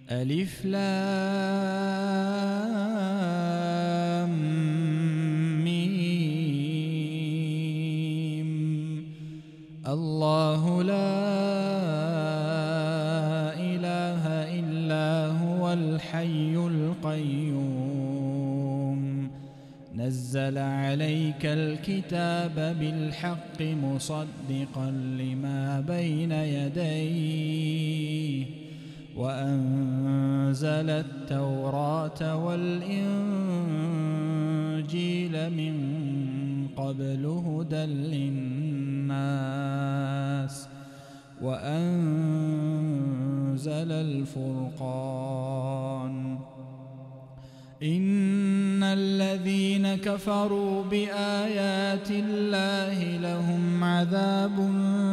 ألف لام ميم. الله لا إله إلا هو الحي القيوم نزل عليك الكتاب بالحق مصدقا لما بين يديه وأنزل التوراة والإنجيل من قبل هدى للناس وأنزل الفرقان. إن الذين كفروا بآيات الله لهم عذاب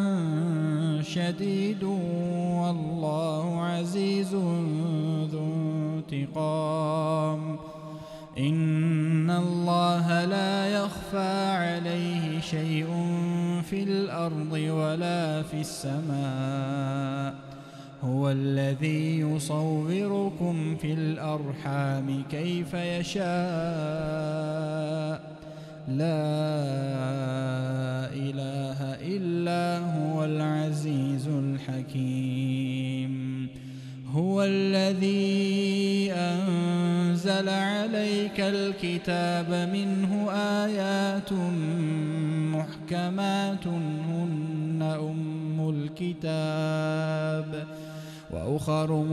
شديد والله عزيز ذو انتقام. إن الله لا يخفى عليه شيء في الأرض ولا في السماء هو الذي يصوركم في الأرحام كيف يشاء لا إله إلا هو العزيز الحكيم. هو الذي أنزل عليك الكتاب منه آيات محكمات هن أم الكتاب وأخر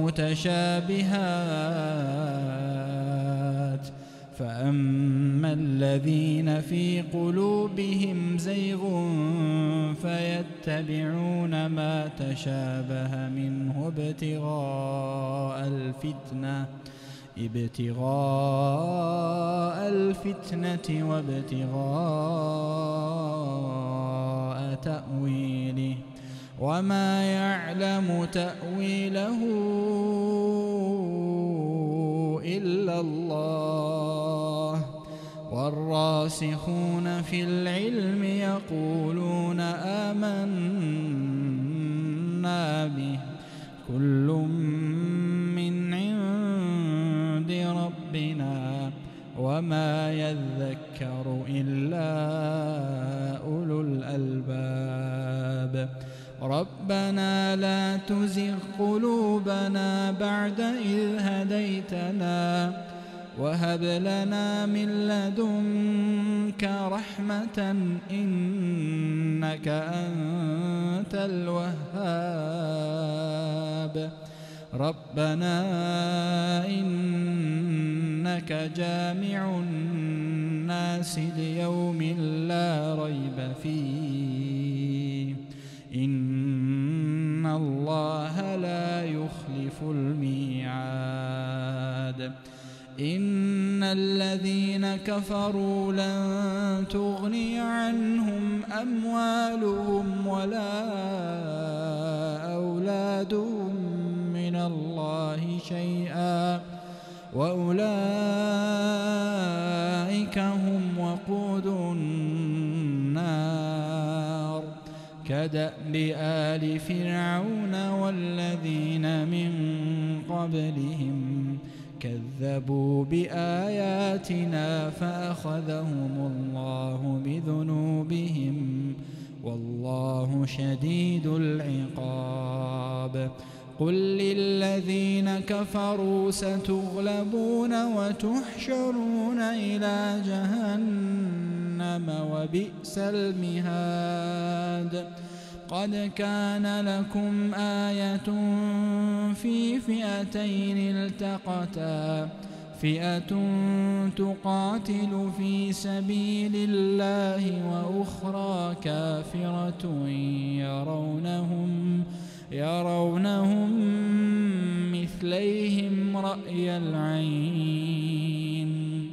متشابهات فأما الذين في قلوبهم زيغ فيتبعون ما تشابه منه ابتغاء الفتنة وابتغاء تأويله وما يعلم تأويله إلا الله والراسخون في العلم يقولون آمنا به كل من عند ربنا وما يذكر إلا أولو الألباب. ربنا لا تزغ قلوبنا بعد إذ هديتنا وهب لنا من لدنك رحمة إنك أنت الوهاب. ربنا إنك جامع الناس ليوم لا ريب فيه إن الله لا يخلف الميعاد. إن الذين كفروا لن تغني عنهم أموالهم ولا أولادهم من الله شيئا وأولئك هم وقود النار كدأب آل فرعون والذين من قبلهم كذبوا بآياتنا فأخذهم الله بذنوبهم والله شديد العقاب. قل للذين كفروا ستغلبون وتحشرون إلى جهنم وبئس المهاد. قد كان لكم آية في فئتين التقتا فئة تقاتل في سبيل الله وأخرى كافرة يرونهم مثليهم رأي العين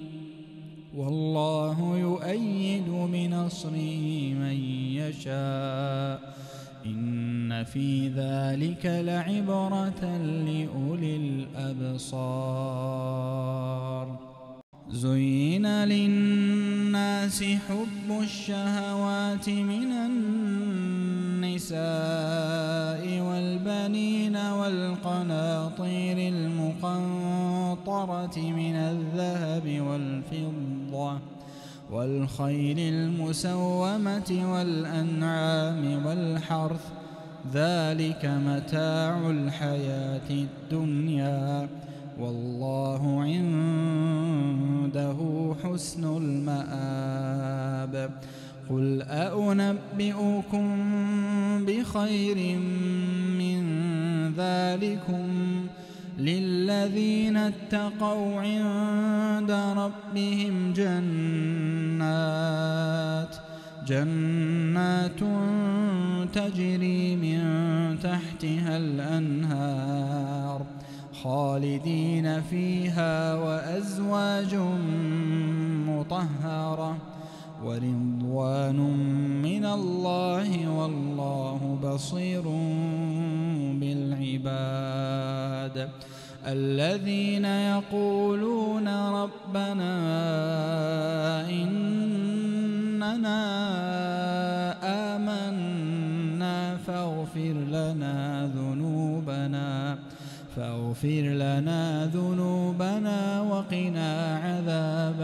والله يؤيد بنصره من يشاء إن في ذلك لعبرة لأولي الأبصار. زين للناس حب الشهوات من النساء والبنين والقناطير المقنطرة المقنطرة من الذهب والفضة والخيل المسومة والأنعام والحرث ذلك متاع الحياة الدنيا والله عنده حسن المآب. قل أنبئكم بخير من ذلكم للذين اتقوا عند ربهم جنات تجري من تحتها الأنهار خالدين فيها وأزواج مطهرة ورضوان من الله والله بصير بالعباد. الذين يقولون ربنا إننا آمنا فاغفر لنا ذنوبنا وقنا عذاب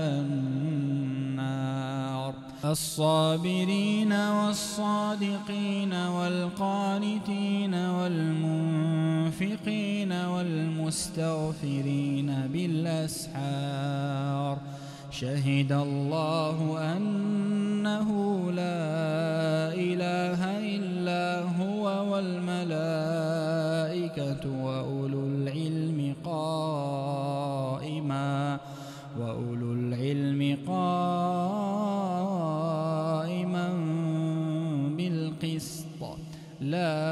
النار. الصابرين والصادقين والقانتين والمنفقين والمستغفرين بالأسحار شهد الله أنه لا إله إلا هو والملائكة وأولو العلم قائما بالقسط لا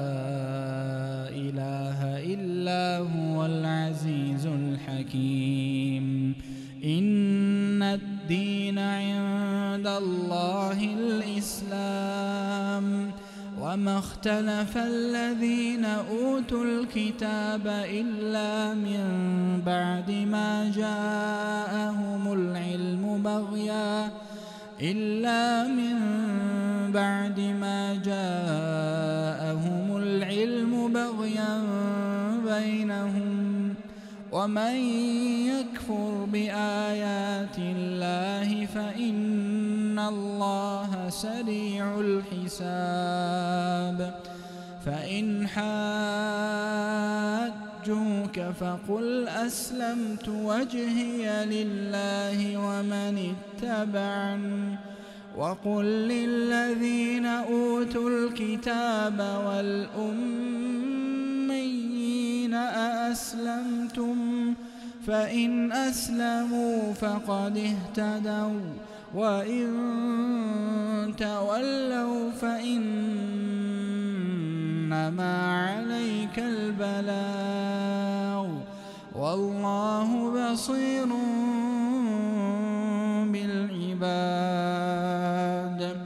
إله إلا هو العزيز الحكيم. إن الدين عند الله الإسلام وما اختلف الذين أوتوا الكتاب إلا من بعد ما جاءهم العلم بغيا بينهم ومن يكفر بآيات الله فإن الله سريع الحساب. فإن حاجوك فقل أسلمت وجهي لله ومن اتبعني وقل للذين أوتوا الكتاب والأميين أأسلمتم فإن أسلموا فقد اهتدوا وإن تولوا فإنما عليك البلاغ والله بصير بالعباد.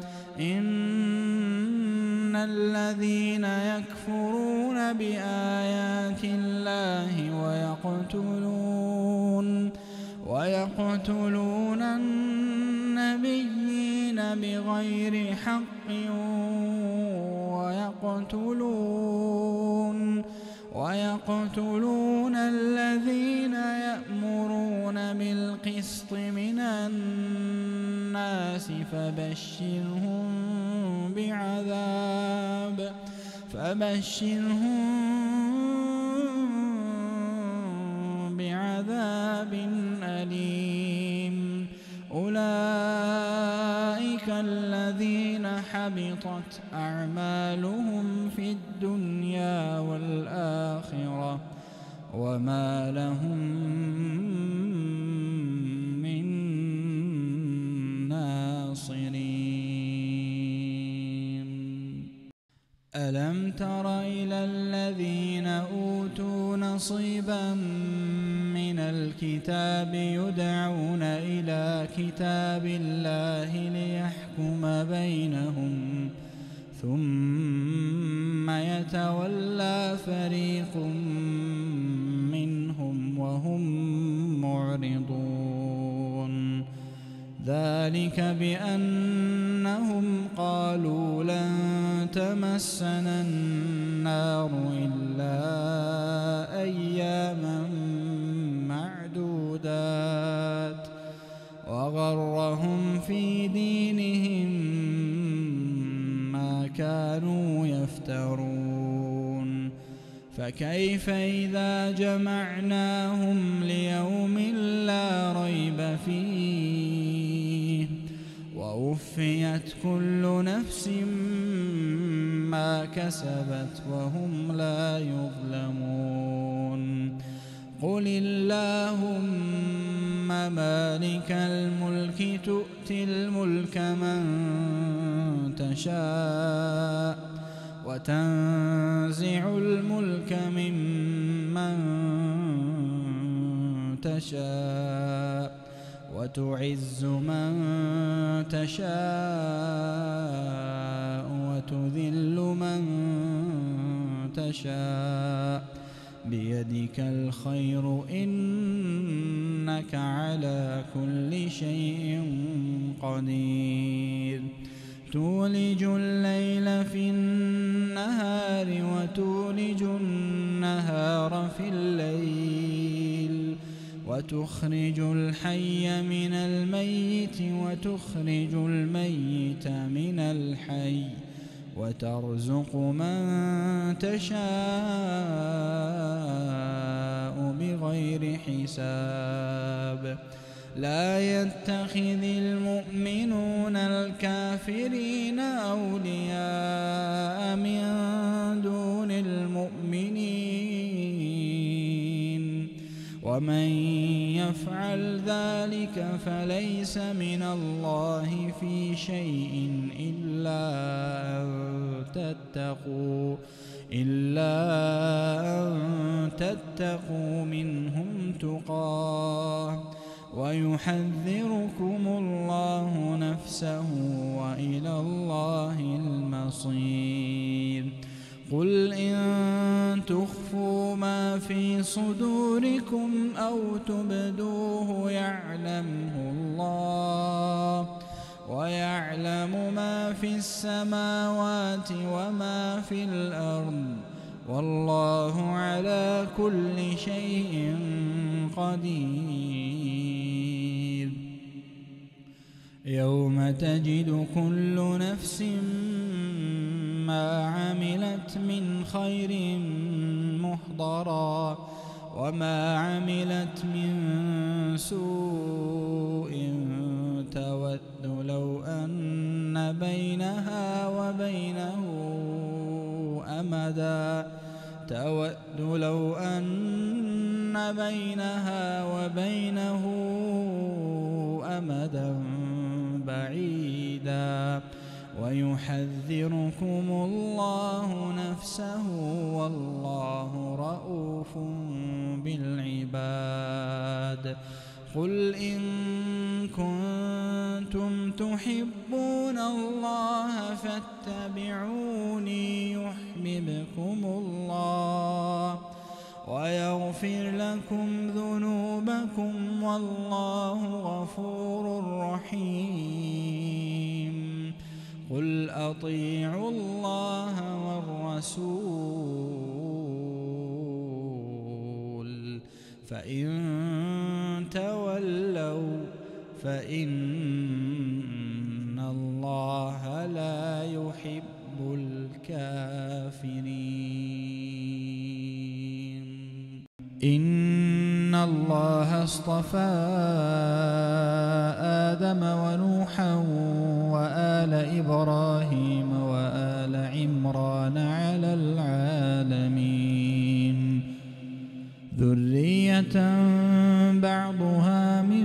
إن الذين يكفرون بآيات الله ويقتلون النبيين بغير حق ويقتلون الذين يأمرون بالقسط من الناس فبشرهم بعذاب أليم. أولئك الذين حبطت أعمالهم في الدنيا والآخرة وما لهم من ناصرين. ألم تر إلى الذين أوتوا نصيبا من الكتاب يدعون إلى كتاب الله ليحكم بينهم ثم يتولى فريق منهم وهم معرضون. ذلك بأنهم قالوا لن تمسنا النار إلا أياما فكيف إذا جمعناهم ليوم لا ريب فيه ووفيت كل نفس ما كسبت وهم لا يظلمون قل اللهم مالك الملك تؤتي الملك من تشاء وتنزع الملك ممن تشاء وتعز من تشاء وتذل من تشاء بيدك الخير إنك على كل شيء قدير تولج الليل في النهار وتولج النهار في الليل وتخرج الحي من الميت وتخرج الميت من الحي وترزق من تشاء بغير حساب لا يتخذ المؤمنون الكافرين أولياء من دون المؤمنين ومن يفعل ذلك فليس من الله في شيء إلا أن تتقوا منهم تقاه ويحذركم الله نفسه وإلى الله المصير قل إن تخفوا ما في صدوركم أو تبدوه يعلمه الله ويعلم ما في السماوات وما في الأرض والله على كل شيء قدير يوم تجد كل نفس ما عملت من خير محضرا وما عملت من سوء تود لو أن بينها وبينه أمدا بعيدا ويحذركم الله نفسه والله رءوف بالعباد قل إن كنتم تحبون الله فاتبعوني يحببكم الله ويغفر لكم ذنوبكم والله غفور رحيم قل أطيعوا الله والرسول فإن تولوا فإن الله لا يحب الكافرين إن الله اصطفى آدم ونوحا وآل إبراهيم وآل عمران على العالمين ذرية بعضها من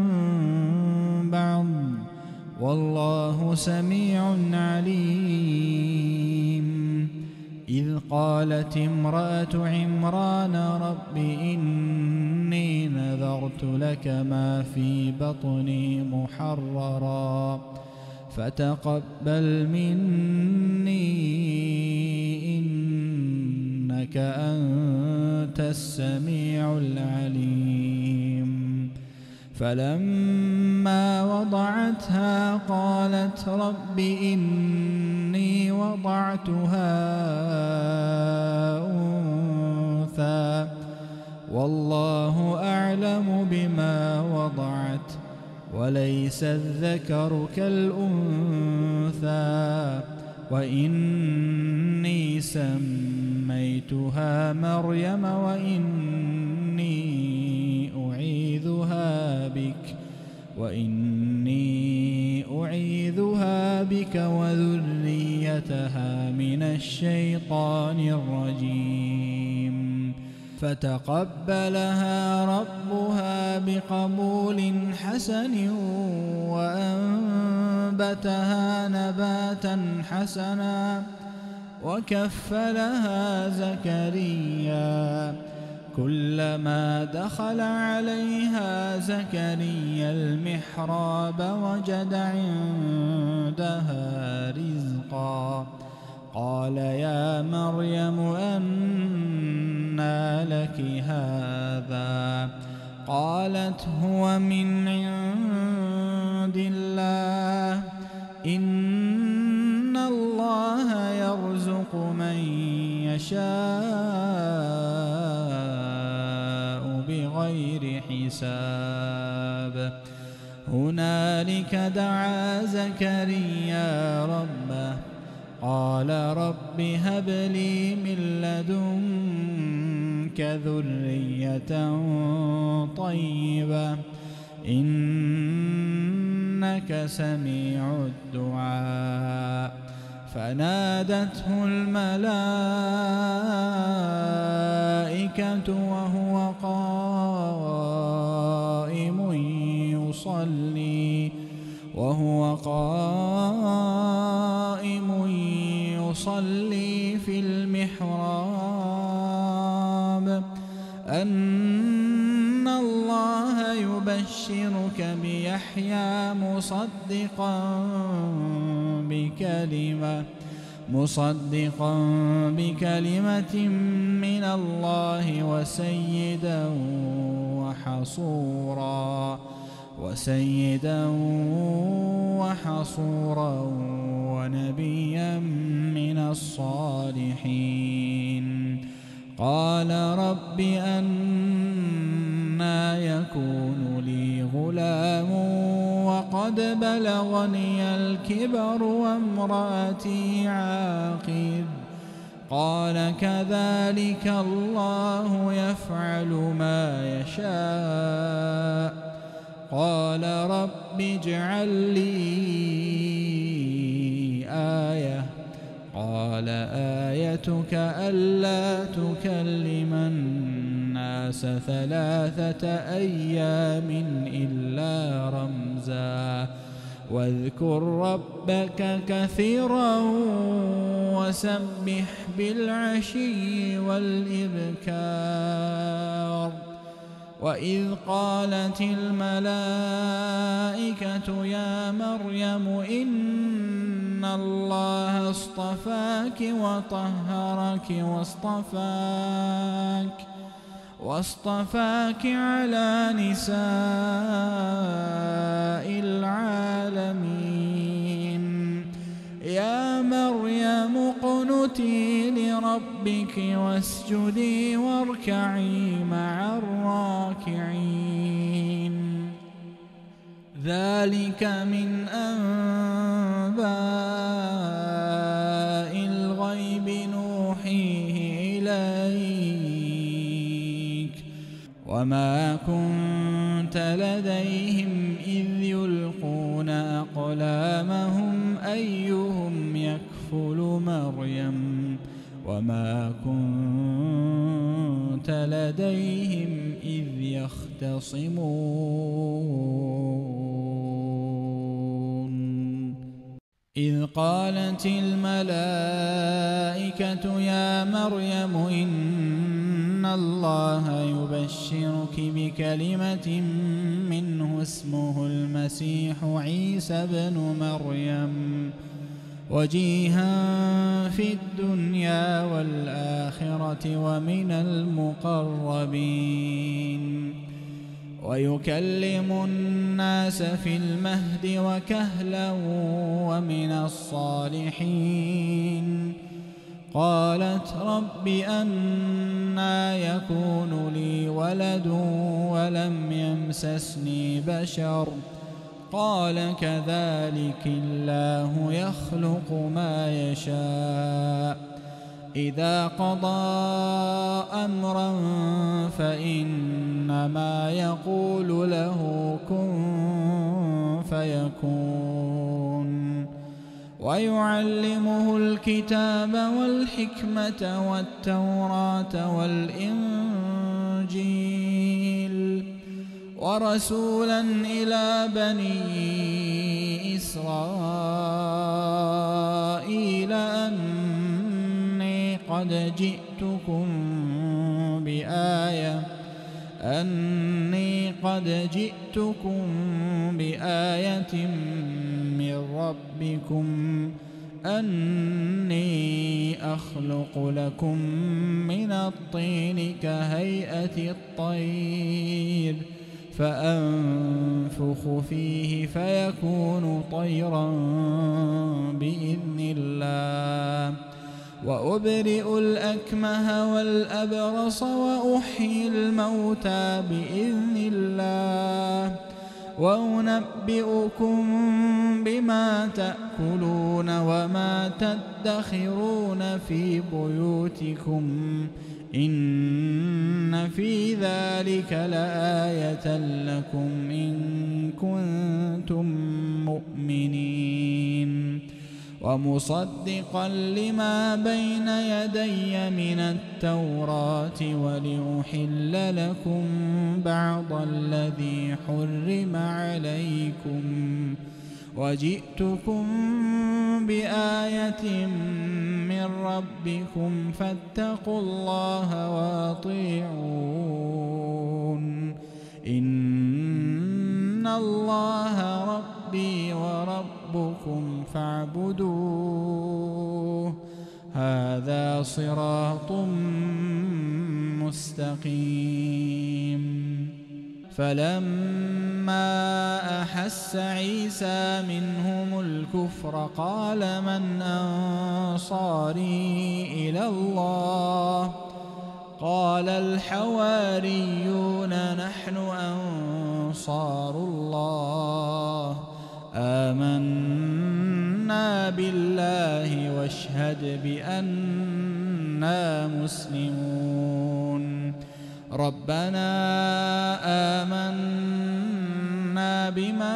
بعض والله سميع عليم إذ قالت امرأة عمران رب إني نذرت لك ما في بطني محررا فتقبل مني إنك أنت السميع العليم فلما وضعتها قالت رب إني وضعتها أنثى والله أعلم بما وضعت وليس الذكر كالأنثى وإني سميتها سميتها مريم وإني أعيذها بك وذريتها من الشيطان الرجيم. فتقبلها ربها بقبول حسن وأنبتها نباتا حسنا وكفلها زكريا. كلما دخل عليها زكريا المحراب وجد عندها رزقا. قال يا مريم أنى لك هذا؟ قالت هو من عند الله إن الله يرزق من يشاء بغير حساب. هنالك دعا زكريا ربه قال رب هب لي من لدنك ذرية طيبة إنك سميع الدعاء. فنادته الملائكة وهو قائم يصلي في المحراب أن الله يبشرك بيحيى مصدقا بكلمة من الله وسيدا وحصورا ونبيا من الصالحين. قال رب أنى يكون لي غلام وقد بلغني الكبر وامرأتي عاقر؟ قال كذلك الله يفعل ما يشاء. قال رب اجعل لي آية. قال آيتك ألا تكلم الناس 3 أيام إلا رمزا واذكر ربك كثيرا وسبح بالعشي والإبكار. وإذ قالت الملائكة يا مريم إن الله اصطفاك وطهرك واصطفاك على نساء العالمين. يا مريم اقنتي لربك واسجدي واركعي مع الراكعين. ذلك من أنباء الغيب نوحيه إليك وما كنت لديهم إذ يلقون أقلامهم أيهم يكفل مريم وما كنت لديهم إذ يختصمون. إذ قالت الملائكة يا مريم إن الله يبشرك بكلمة منه اسمه المسيح عيسى بن مريم وجيها في الدنيا والآخرة ومن المقربين ويكلم الناس في المهد وكهلا ومن الصالحين. قالت رب أنى يكون لي ولد ولم يمسسني بشر قال كذلك الله يخلق ما يشاء إذا قضى أمرا فإنما يقول له كن فيكون ويعلمه الكتاب والحكمة والتوراة والإنجيل ورسولا إلى بني إسرائيل أني قد جئتكم بآية من ربكم أني أخلق لكم من الطين كهيئة الطير فأنفخ فيه فيكون طيرا بإذن الله وأبرئ الأكمه والأبرص وأحيي الموتى بإذن الله وأنبئكم بما تأكلون وما تدخرون في بيوتكم إن في ذلك لآية لكم إن كنتم مؤمنين ومصدقا لما بين يدي من التوراة ولأحل لكم بعض الذي حرم عليكم وجئتكم بآية من ربكم فاتقوا الله وأطيعون إن الله ربي وربكم فاعبدوه هذا صراط مستقيم فلما أحس عيسى منهم الكفر قال من أنصاري إلى الله قال الحواريون نحن أنصار الله آمنا بالله واشهد بأننا مسلمون ربنا آمنا بما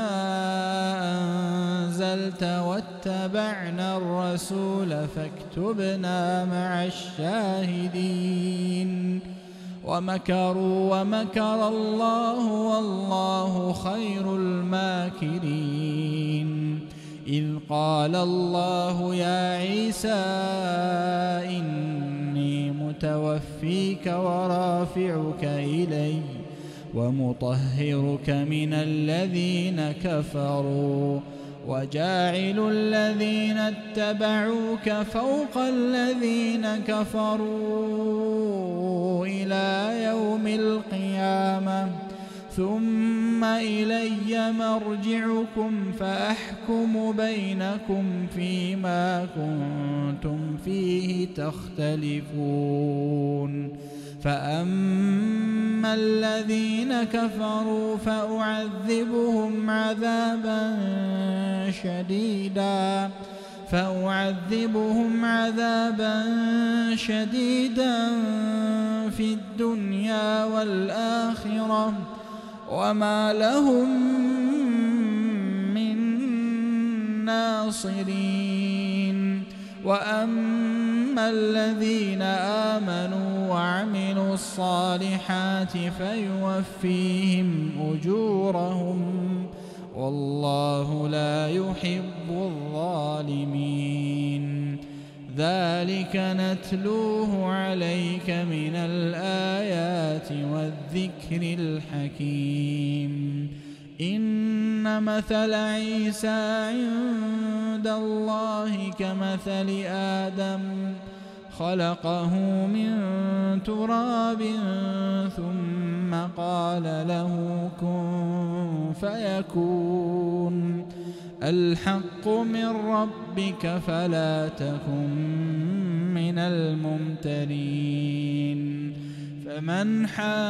أنزلت واتبعنا الرسول فاكتبنا مع الشاهدين ومكروا ومكر الله والله خير الماكرين إذ قال الله يا عيسى إني متوفيك ورافعك إلي ومطهرك من الذين كفروا وجاعل الذين اتبعوك فوق الذين كفروا إلى يوم القيامة ثم إلي مرجعكم فأحكم بينكم فيما كنتم فيه تختلفون فأما الذين كفروا فأعذبهم عذابا شديدا في الدنيا والآخرة وما لهم من ناصرين وأما الذين آمنوا وعملوا الصالحات فيوفيهم أجورهم والله لا يحب الظالمين ذلك نتلوه عليك من الآيات والذكر الحكيم إن مثل عيسى عند الله كمثل آدم خلقه من تراب ثم قال له كن فيكون الحق من ربك فلا تكن من الممترين فمن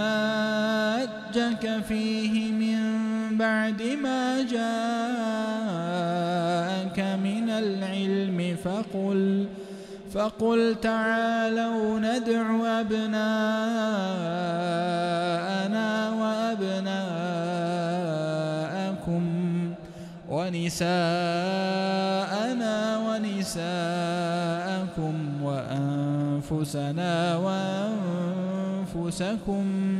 حاجك فيه من بعد ما جاءك من العلم فقل تعالوا ندع أبناءنا وأبناءكم ونساءنا ونساءكم وأنفسنا وأنفسكم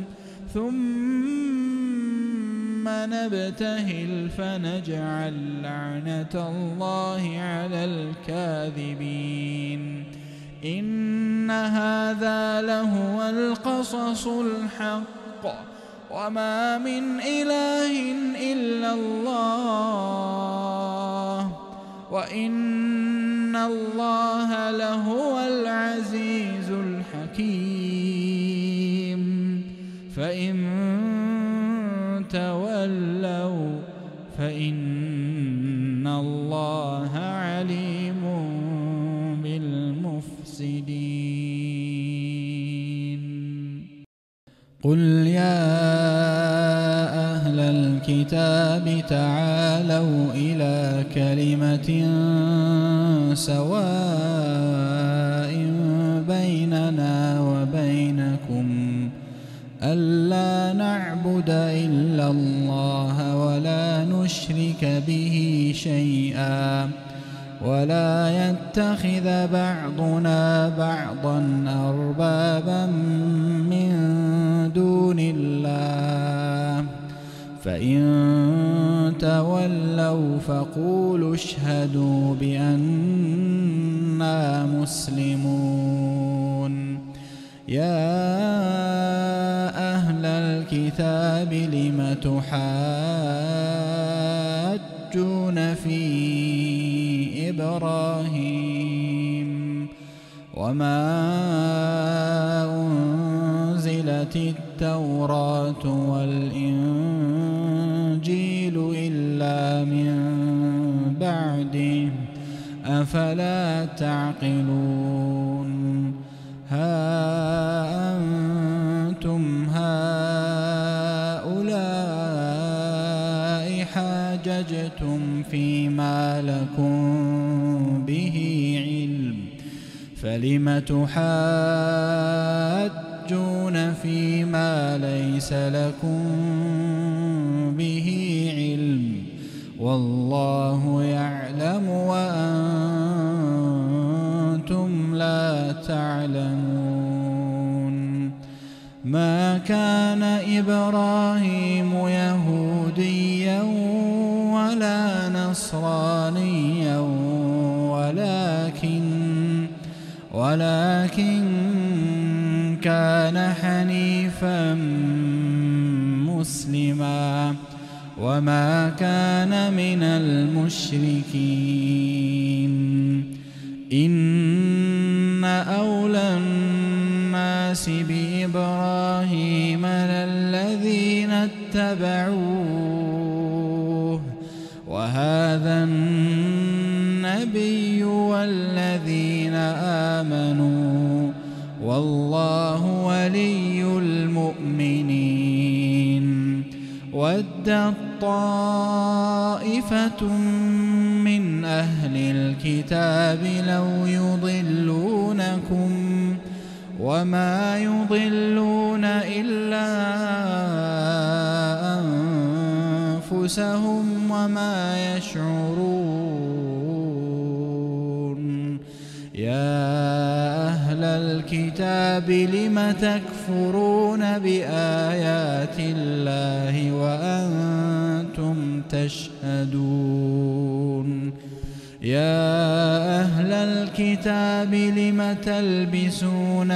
ثم نبتهل فنجعل لعنة الله على الكاذبين إن هذا لهو القصص الحق وما من إله إلا الله وإن الله لهو العزيز الحكيم فإن تولوا فإن الله عليم بالمفسدين قل يا أهل الكتاب تعالوا إلى كلمة سواء بيننا وبينكم ألا نعبد إلا الله ولا نشرك به شيئا ولا يتخذ بعضنا بعضا أربابا من دون الله فإن تولوا فقولوا اشهدوا بأننا مسلمون يا أهل الكتاب لم تحاجون في إبراهيم وما أنزلت التوراة والإنجيل إلا من بعده أفلا تعقلون ها أنتم هؤلاء حاججتم فيما لكم به علم فلم تحاجون فيما ليس لكم به علم والله يعلم وأنتم لا تعلمون ما كان إبراهيم يهوديا ولا نصرانيا ولكن كان حنيفا مسلما وما كان من المشركين إن أولى الناس بإبراهيم للذين اتبعوه وهذا النبي والذين آمنوا والله ولي المؤمنين ودت طائفة من أهل الكتاب لو يضلونكم وما يضلون إلا أنفسهم وما يشعرون يا أهل الكتاب لم تكفرون بآيات الله وأنتم تشهدون يا أهل الكتاب لم تلبسون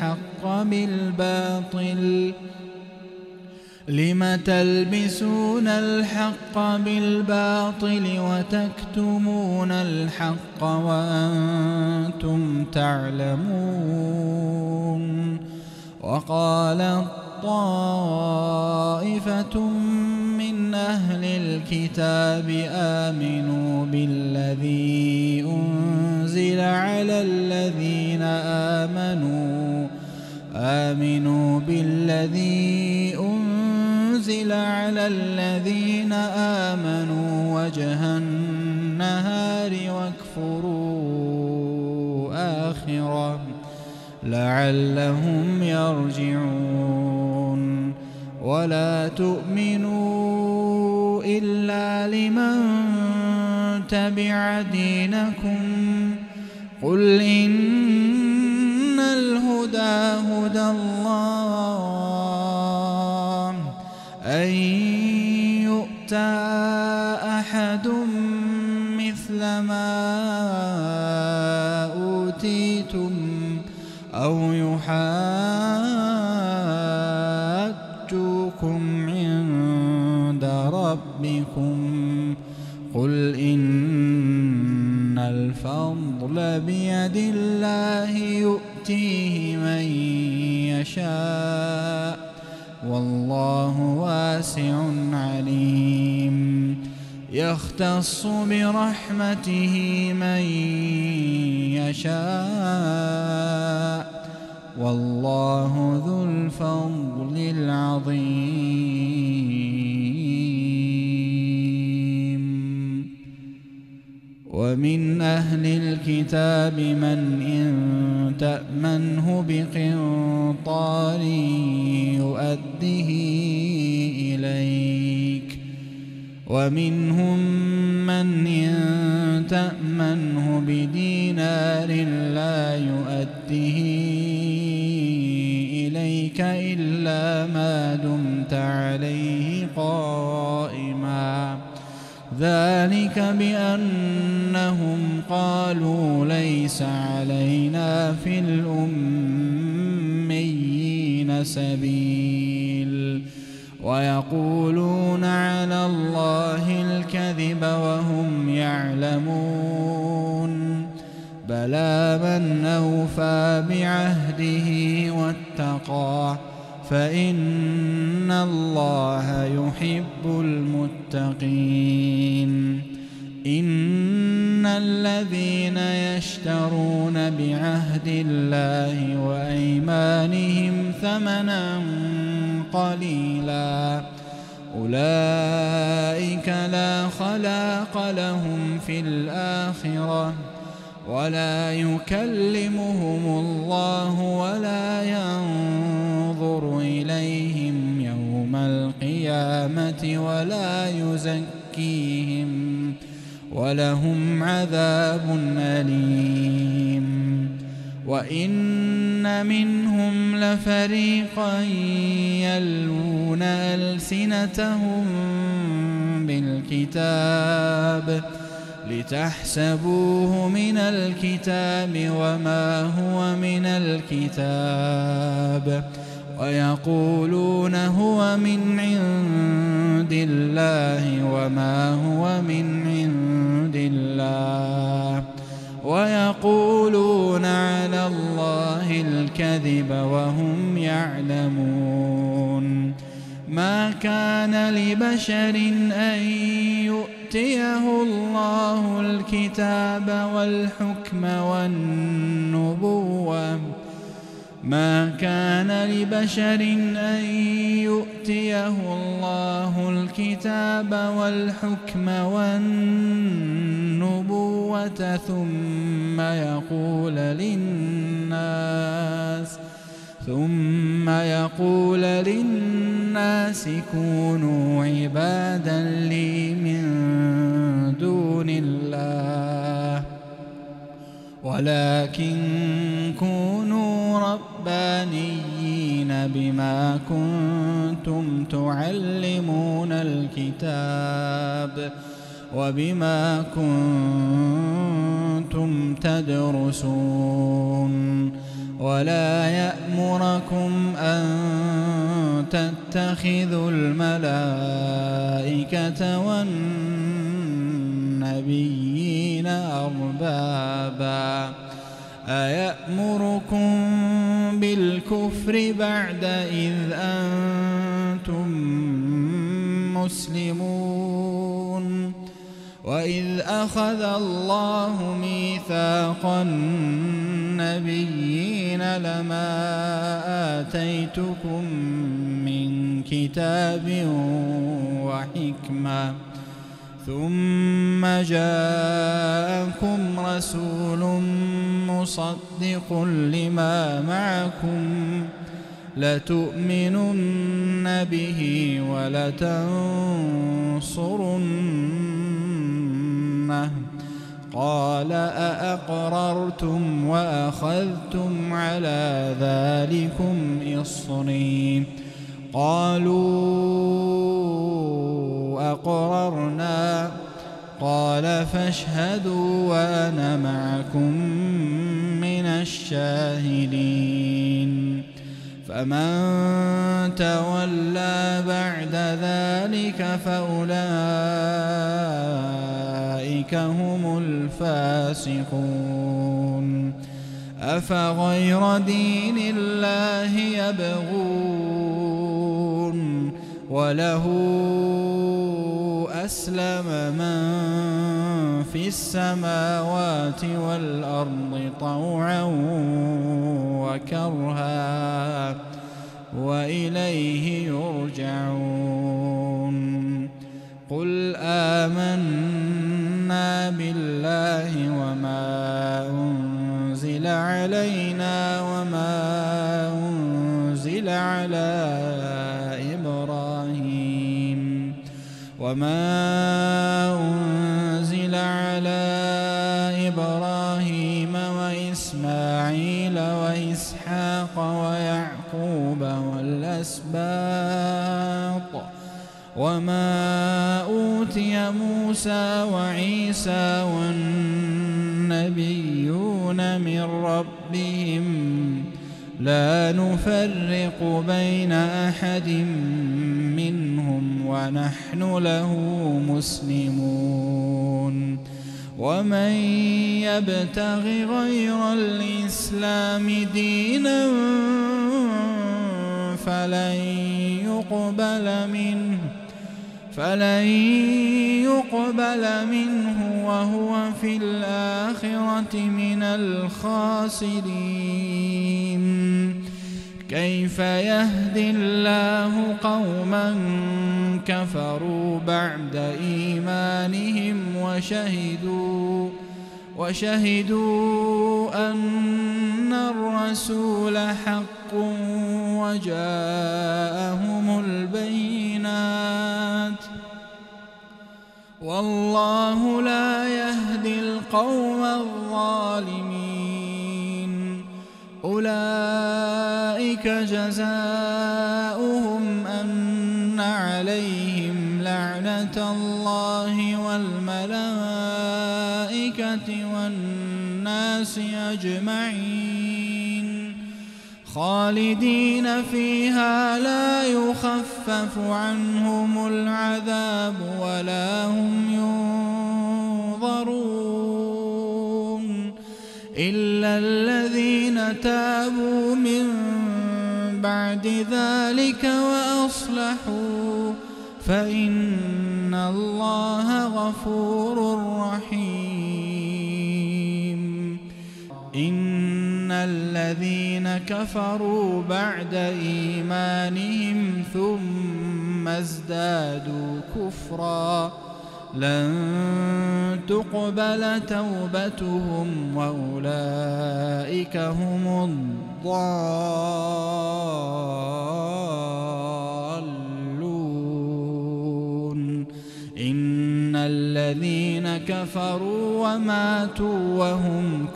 الحق بالباطل وتكتمون الحق وأنتم تعلمون وقالت طائفة من أهل الكتاب آمنوا بالذي أنزل على الذين آمنوا وجه النهار واكفروا آخره لعلهم يرجعون. ولا تؤمنوا إلا لمن تبع دينكم. قل إن الهدى هدى الله أن يؤتى أحد مثل ما أوتيتم أو يحاجوكم عند ربكم. قل إن الفضل بيد الله يؤتيه من يشاء والله واسع عليم. يختص برحمته من يشاء والله ذو الفضل العظيم. ومن أهل الكتاب من إن تأمنه بقنطار يؤده إليك ومنهم من إن تأمنه بدينار لا يؤده إليك إلا ما دمت عليه قائما. ذلك بأنهم قالوا ليس علينا في الأميين سبيل ويقولون على الله الكذب وهم يعلمون. بلى من أوفى بعهده واتقى فإن الله يحب المتقين. إن الذين يشترون بعهد الله وأيمانهم ثمنا قليلا أولئك لا خلاق لهم في الآخرة ولا يكلمهم الله ولا ينظر إليهم يوم القيامة ولا يزكيهم ولهم عذاب أليم. وإن منهم لفريقا يلوون ألسنتهم بالكتاب لتحسبوه من الكتاب وما هو من الكتاب ويقولون هو من عند الله وما هو من عند الله ويقولون على الله الكذب وهم يعلمون. ما كان لبشر أن يؤتيه الله الكتاب والحكم والنبوة ما كان لبشر أن يؤتيه الله الكتاب والحكم والنبوة ثم يقول للناس كونوا عبادا لي من دون الله ولكن كونوا ربانيين بما كنتم تعلمون الكتاب وبما كنتم تدرسون. ولا يأمركم أن تتخذوا الملائكة والنبيين أربابا أيأمركم بالكفر بعد إذ أنتم مسلمون. وإذ أخذ الله ميثاق النبيين لما آتيتكم من كتاب وحكمة ثم جاءكم رسول مصدق لما معكم لتؤمنن به ولتنصرنه قال أأقررتم وأخذتم على ذلكم إصري قالوا أقررنا قال فاشهدوا وأنا معكم من الشاهدين فمن تولى بعد ذلك فأولئك هم الفاسقون أفغير دين الله يبغون وله أسلم من في السماوات والأرض طوعا وكرها وإليه يرجعون قل آمنا بالله وما أنزل علينا وما أنزل على إبراهيم وإسماعيل وإسحاق ويعقوب والأسباط وما أوتي موسى وعيسى والنبيون من ربهم لا نفرق بين أحد منهم ونحن له مسلمون ومن يبتغ غير الإسلام دينا فلن يقبل منه وهو في الآخرة من الخاسرين كيف يهدي الله قوما كفروا بعد إيمانهم وشهدوا أن الرسول حق وجاءهم البينات والله لا يهدي القوم الظالمين أولئك جزاؤهم أن عليهم لعنة الله والملائكة والناس أجمعين خالدين فيها لا يخفف عنهم العذاب ولا هم ينظرون إلا الذين تابوا من بعد ذلك وأصلحوا فإن الله غفور رحيم إن الذين كفروا بعد إيمانهم ثم ازدادوا كفرا لن تقبل توبتهم وأولئك هم الضالون إن الذين كفروا وماتوا وهم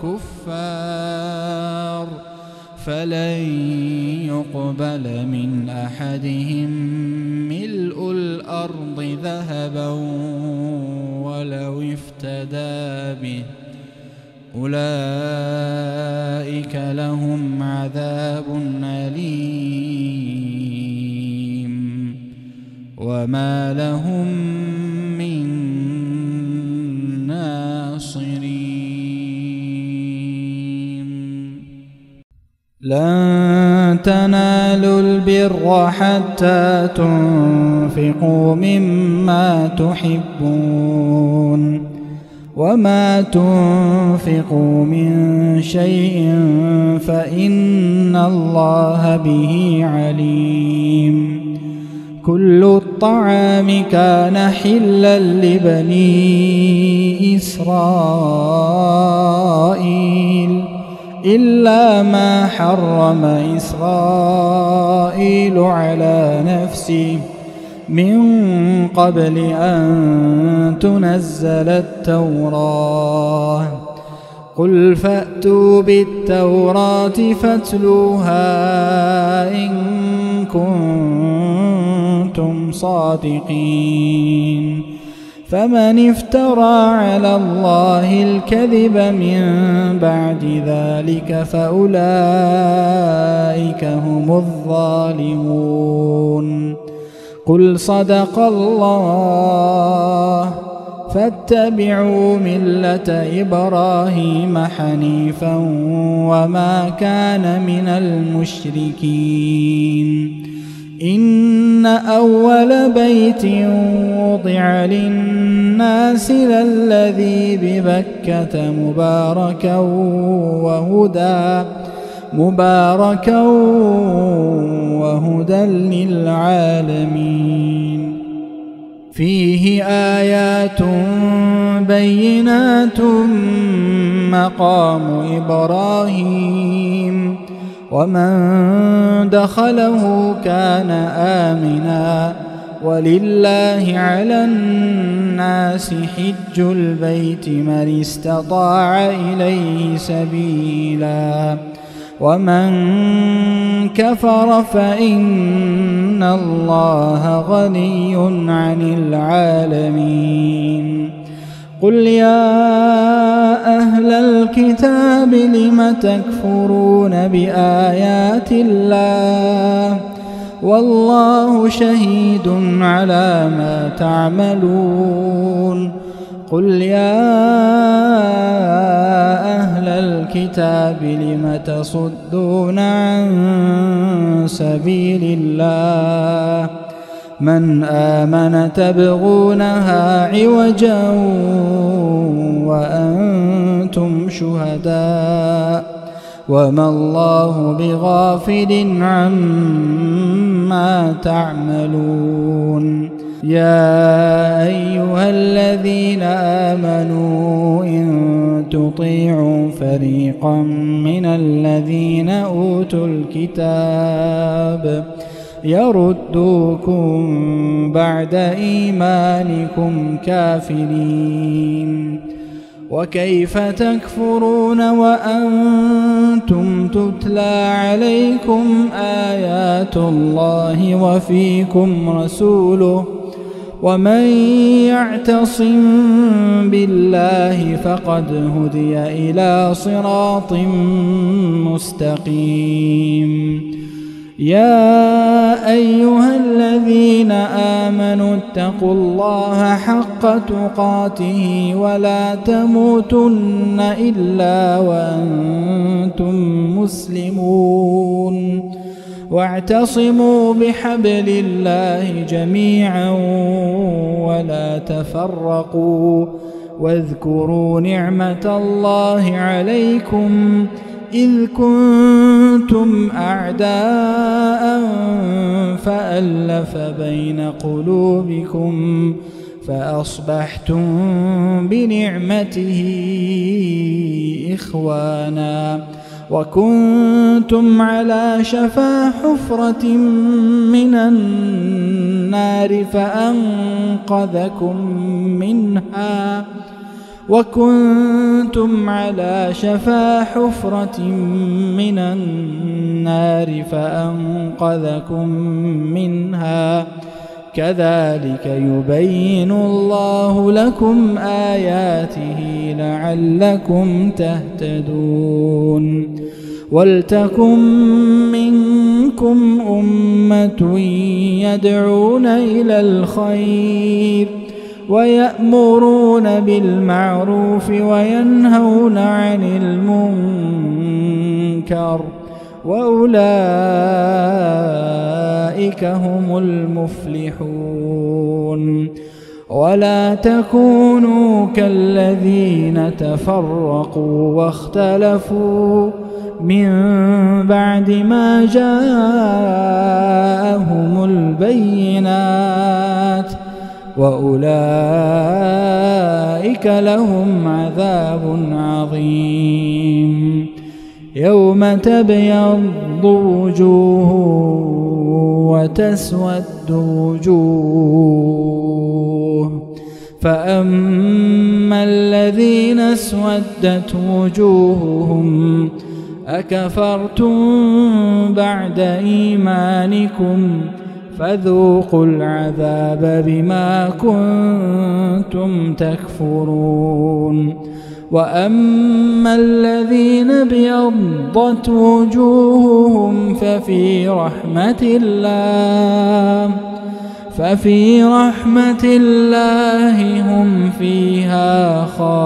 كفار فلن يقبل من أحدهم ملء الأرض ذهبا ولو افتدى به أولئك لهم عذاب أليم وما لهم من ناصرين لن تنالوا البر حتى تنفقوا مما تحبون وما تنفقوا من شيء فإن الله به عليم كل الطعام كان حلا لبني إسرائيل إلا ما حرم إسرائيل على نفسه من قبل أن تنزل التوراة. قل فأتوا بالتوراة فاتلوها إن كنتم صادقين. فمن افترى على الله الكذب من بعد ذلك فأولئك هم الظالمون. قل صدق الله فاتبعوا ملة إبراهيم حنيفا وما كان من المشركين. إن أول بيت وضع للناس للذي ببكة مباركا وهدى للعالمين. فيه آيات بينات مقام إبراهيم ومن دخله كان آمنا ولله على الناس حج البيت من استطاع إليه سبيلا ومن كفر فإن الله غني عن العالمين. قل يا أهل الكتاب لم تكفرون بآيات الله والله شهيد على ما تعملون. قل يا أهل الكتاب لم تصدون عن سبيل الله من آمن تبغونها عوجا وأنتم شهداء وما الله بغافل عما تعملون. يا أيها الذين آمنوا إن تطيعوا فريقا من الذين أوتوا الكتاب يردوكم بعد إيمانكم كافرين. وكيف تكفرون وأنتم تتلى عليكم آيات الله وفيكم رسوله ومن يعتصم بالله فقد هدي إلى صراط مستقيم. يا أيها الذين آمنوا اتقوا الله حق تقاته ولا تموتن إلا وأنتم مسلمون واعتصموا بحبل الله جميعا ولا تفرقوا واذكروا نعمة الله عليكم إذ كنتم أعداء فألف بين قلوبكم فأصبحتم بنعمته إخوانا وكنتم على شفا حفرة من النار فأنقذكم منها كذلك يبين الله لكم آياته لعلكم تهتدون. ولتكن منكم أمة يدعون إلى الخير ويأمرون بالمعروف وينهون عن المنكر وأولئك هم المفلحون. ولا تكونوا كالذين تفرقوا واختلفوا من بعد ما جاءهم البينات وأولئك لهم عذاب عظيم. يوم تبيض وجوه وتسود وجوه، فأما الذين اسودت وجوههم أكفرتم بعد إيمانكم فذوقوا العذاب بما كنتم تكفرون. وأما الذين ابيضت وجوههم ففي رحمة الله هم فيها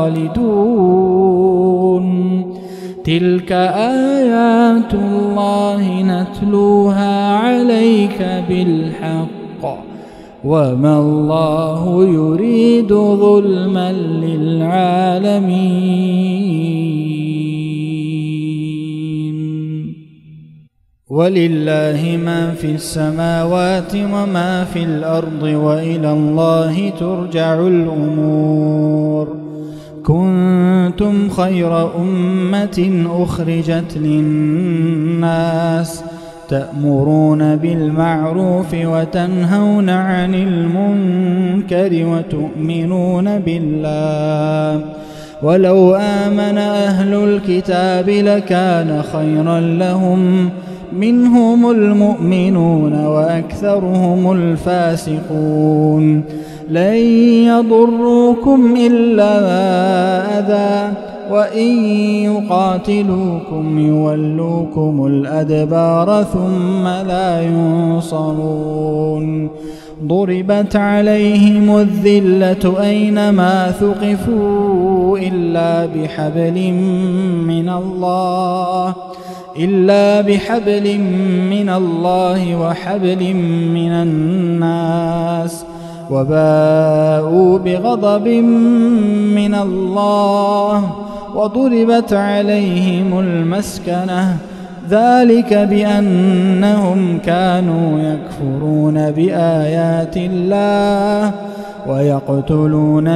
خالدون. تلك آيات الله نتلوها عليك بالحق وما الله يريد ظلما للعالمين. ولله ما في السماوات وما في الأرض وإلى الله ترجع الأمور. كنتم خير أمة أخرجت للناس تأمرون بالمعروف وتنهون عن المنكر وتؤمنون بالله. ولو آمن أهل الكتاب لكان خيرا لهم منهم المؤمنون وأكثرهم الفاسقون. لن يضروكم إلا أذى وإن يقاتلوكم يولوكم الأدبار ثم لا ينصرون. ضربت عليهم الذلة أينما ثقفوا إلا بحبل من الله وحبل من الناس وباءوا بغضب من الله وضربت عليهم المسكنة ذلك بأنهم كانوا يكفرون بآيات الله ويقتلون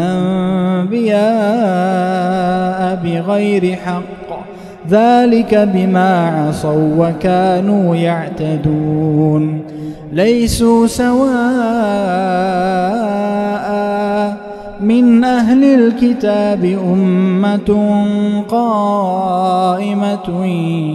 الأنبياء بغير حق ذلك بما عصوا وكانوا يعتدون. ليسوا سواء من أهل الكتاب أمة قائمة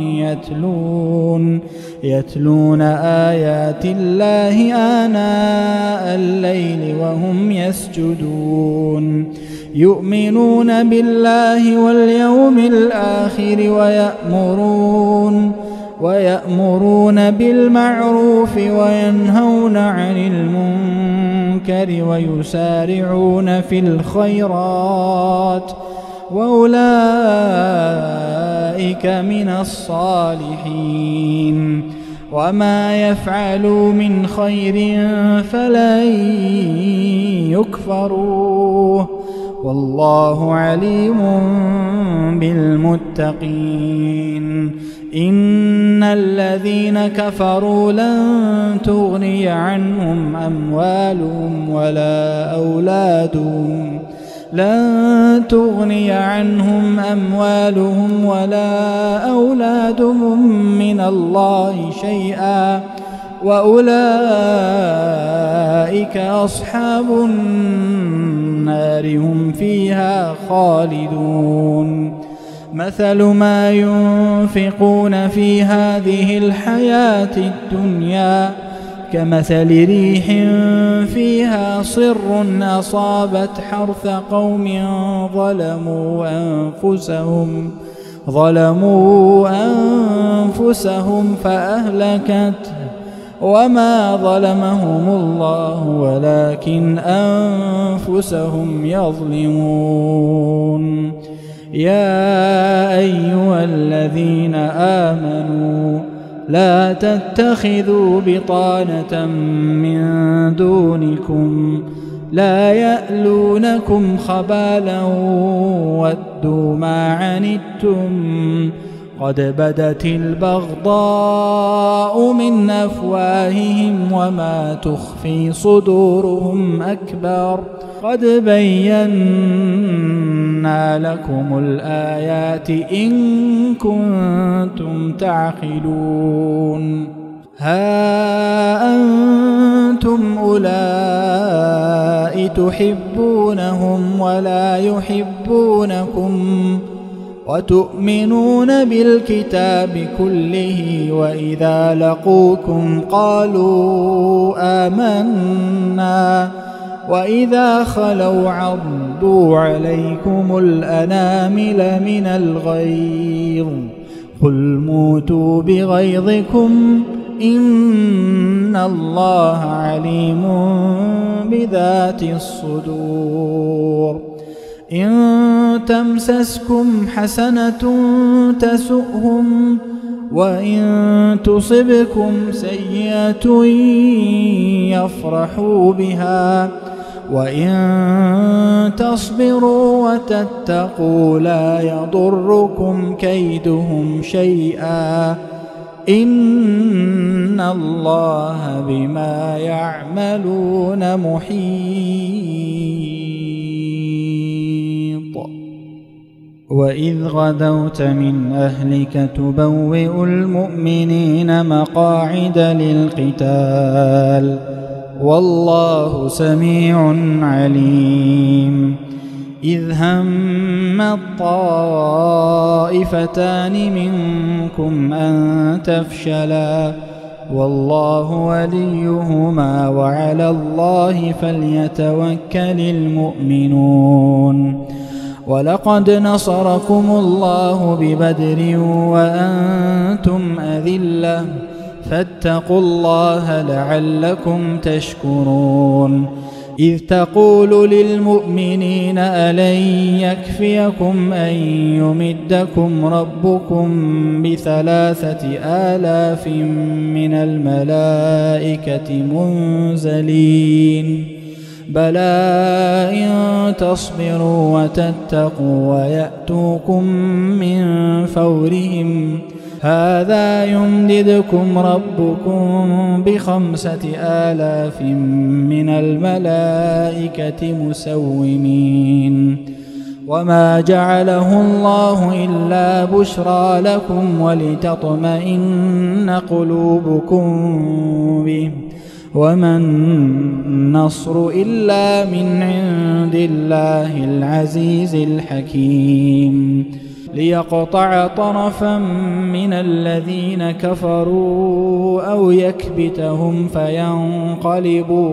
يتلون آيات الله آناء الليل وهم يسجدون يؤمنون بالله واليوم الآخر ويأمرون بالمعروف وينهون عن المنكر ويسارعون في الخيرات وأولئك من الصالحين. وما يفعلوا من خير فلن يكفروه والله عليم بالمتقين. إن الذين كفروا لن تغني عنهم أموالهم ولا أولادهم من الله شيئا وأولئك أصحاب النار هم فيها خالدون. مثل ما ينفقون في هذه الحياة الدنيا كمثل ريح فيها صر أصابت حرث قوم ظلموا أنفسهم فأهلكته وما ظلمهم الله ولكن أنفسهم يظلمون. يا أيها الذين آمنوا لا تتخذوا بطانة من دونكم لا يألونكم خبالا ودوا ما عنتم قد بدت البغضاء من أفواههم وما تخفي صدورهم أكبر قد بينا لكم الآيات إن كنتم تعقلون ها أنتم أولئك تحبونهم ولا يحبونكم وتؤمنون بالكتاب كله وإذا لقوكم قالوا آمنا وإذا خلوا عضوا عليكم الأنامل من الغيظ قل موتوا بغيظكم إن الله عليم بذات الصدور إن تمسسكم حسنة تسؤهم وإن تصبكم سيئة يفرحوا بها وإن تصبروا وتتقوا لا يضركم كيدهم شيئا إن الله بما يعملون محيط وإذ غدوت من أهلك تبوئ المؤمنين مقاعد للقتال والله سميع عليم إذ هم الطائفتان منكم أن تفشلا والله وليهما وعلى الله فليتوكل المؤمنون ولقد نصركم الله ببدر وأنتم أذلة فاتقوا الله لعلكم تشكرون إذ تقول للمؤمنين ألن يكفيكم أن يمدكم ربكم ب3,000 من الملائكة منزلين بلى إن تصبروا وتتقوا ويأتوكم من فورهم هذا يمددكم ربكم ب5,000 من الملائكة مسومين وما جعله الله إلا بشرى لكم ولتطمئن قلوبكم به وما النصر إلا من عند الله العزيز الحكيم ليقطع طرفا من الذين كفروا أو يكبتهم فينقلبوا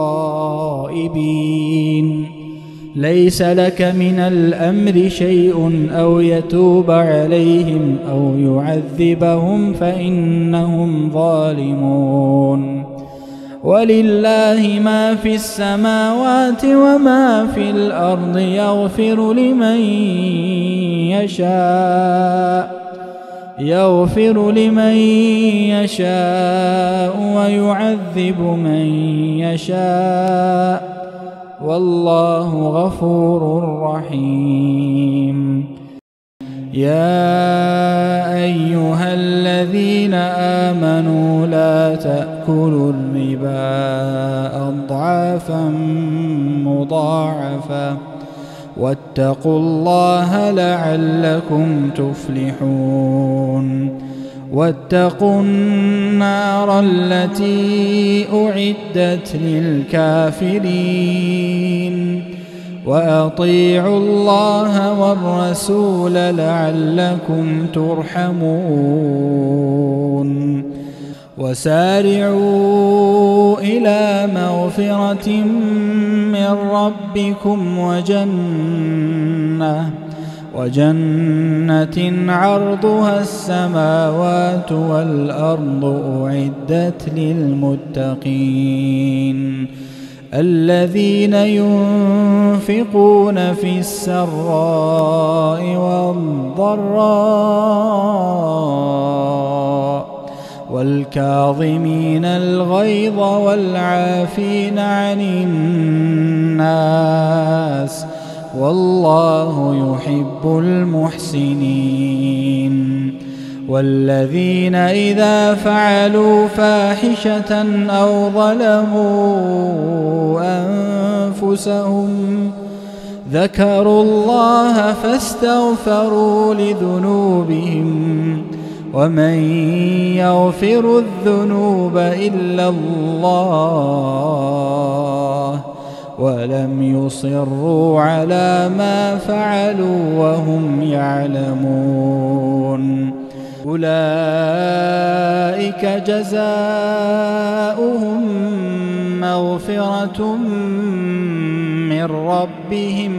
خائبين ليس لك من الأمر شيء أو يتوب عليهم أو يعذبهم فإنهم ظالمون ولله ما في السماوات وما في الأرض يغفر لمن يشاء ويعذب من يشاء والله غفور رحيم يا أيها الذين آمنوا لا تأكلوا الربا أضعافا مضاعفة واتقوا الله لعلكم تفلحون واتقوا النار التي أعدت للكافرين وأطيعوا الله والرسول لعلكم ترحمون وسارعوا إلى مغفرة من ربكم وجنة عرضها السماوات والأرض أعدت للمتقين الذين ينفقون في السراء والكاظمين الغيظ والعافين عن الناس والله يحب المحسنين. والذين إذا فعلوا فاحشة أو ظلموا أنفسهم ذكروا الله فاستغفروا لذنوبهم ومن يغفر الذنوب إلا الله ولم يصروا على ما فعلوا وهم يعلمون. أولئك جزاؤهم مغفرة من ربهم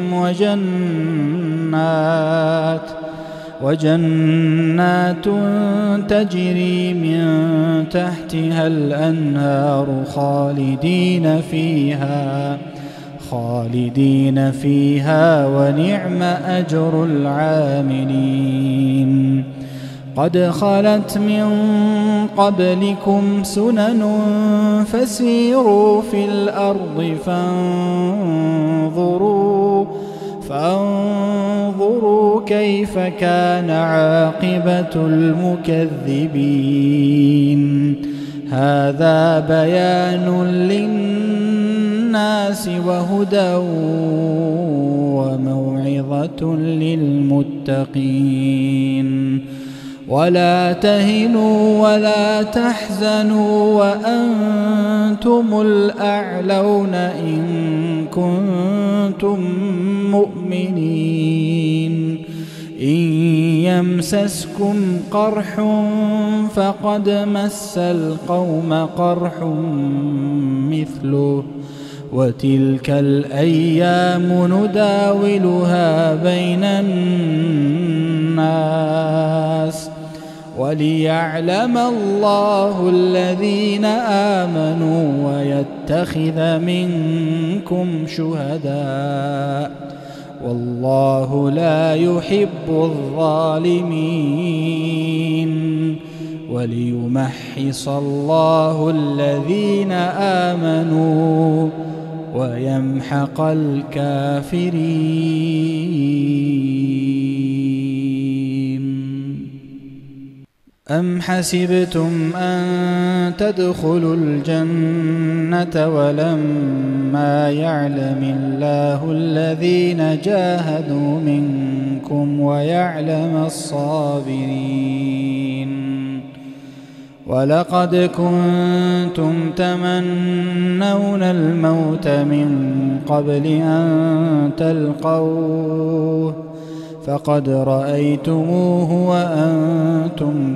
وجنات تجري من تحتها الأنهار خالدين فيها ونعم أجر العاملين. قد خلت من قبلكم سنن فسيروا في الأرض فانظروا كيف كان عاقبة المكذبين. هذا بيان للناس وهدى وموعظة للمتقين. ولا تهنوا ولا تحزنوا وأنتم الأعلون إن كنتم مؤمنين. إن يمسسكم قرح فقد مس القوم قرح مثله وتلك الأيام نداولها بين الناس وليعلم الله الذين آمنوا ويتخذ منكم شهداء والله لا يحب الظالمين. وليمحص الله الذين آمنوا ويمحق الكافرين. أم حسبتم أن تدخلوا الجنة ولما يعلم الله الذين جاهدوا منكم ويعلم الصابرين. ولقد كنتم تمنون الموت من قبل أن تلقوه فقد رأيتموه وأنتم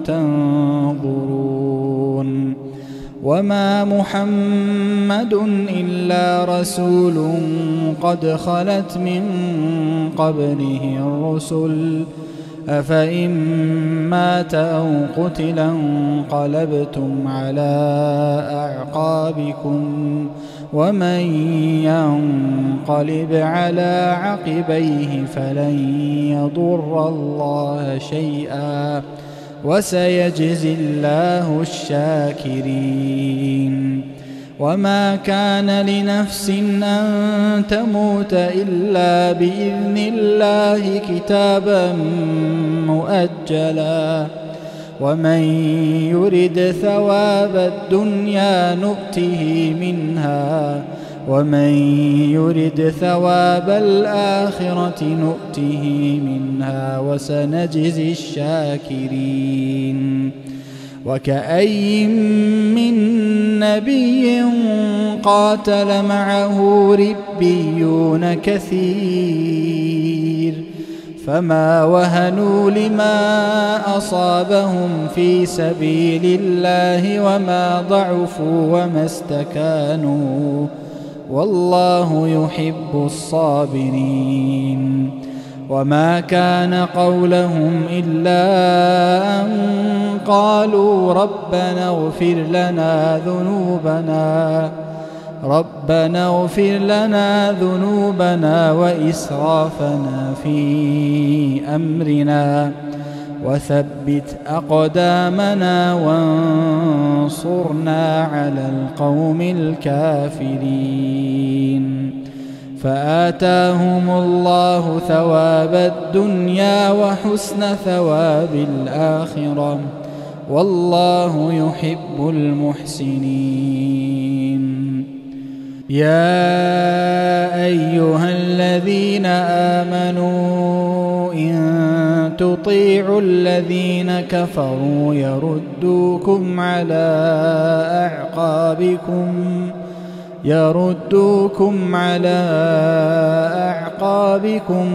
تنظرون. وما محمد إلا رسول قد خلت من قبله الرسل أفإن مات أو قتل انقلبتم على أعقابكم ومن ينقلب على عقبيه فلن يضر الله شيئا وسيجزي الله الشاكرين. وما كان لنفس أن تموت إلا بإذن الله كتابا مؤجلا ومن يرد ثواب الدنيا نؤته منها ومن يرد ثواب الآخرة نؤته منها وسنجزي الشاكرين. وكأي من نبي قاتل معه ربيون كثير فما وهنوا لما أصابهم في سبيل الله وما ضعفوا وما استكانوا والله يحب الصابرين. وما كان قولهم إلا أن قالوا ربنا اغفر لنا ذنوبنا وإسرافنا في أمرنا وثبت أقدامنا وانصرنا على القوم الكافرين. فآتاهم الله ثواب الدنيا وحسن ثواب الآخرة، والله يحب المحسنين. يا أيها الذين آمنوا إن تطيعوا الذين كفروا يردوكم على أعقابكم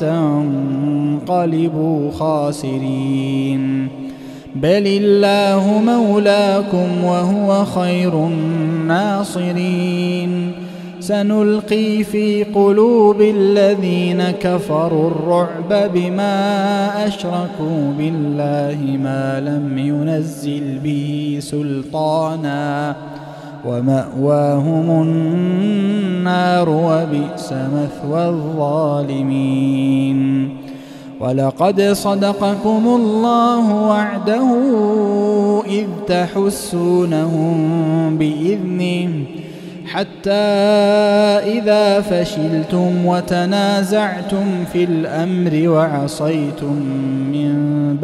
فتنقلبوا خاسرين. بل الله مولاكم وهو خير الناصرين. سنلقي في قلوب الذين كفروا الرعب بما أشركوا بالله ما لم ينزل به سلطانا، ومأواهم النار وبئس مثوى الظالمين. ولقد صدقكم الله وعده إذ تحسونهم بإذنه حتى إذا فشلتم وتنازعتم في الأمر وعصيتم من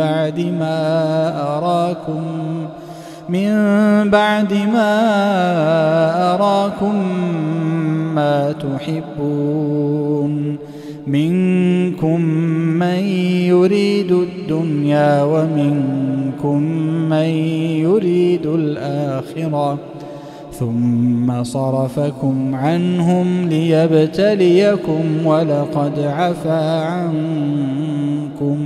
بعد ما أراكم ما تحبون، منكم من يريد الدنيا ومنكم من يريد الآخرة، ثم صرفكم عنهم ليبتليكم ولقد عفا عنكم،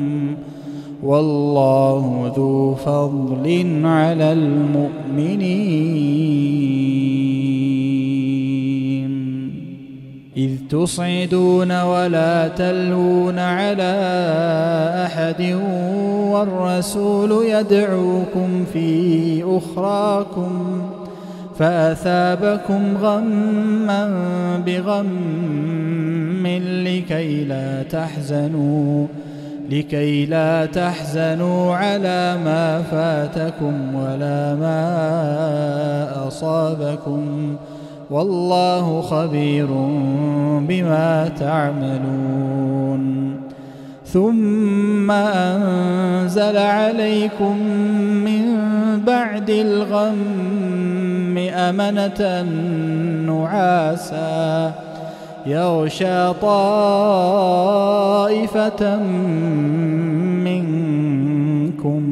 والله ذو فضل على المؤمنين. إذ تصعدون ولا تلوون على أحد والرسول يدعوكم في أخراكم فأثابكم غما بغم لكي لا تحزنوا على ما فاتكم ولا ما أصابكم، والله خبير بما تعملون. ثم أنزل عليكم من بعد الغم أمنة نعاسا يغشى طائفة منكم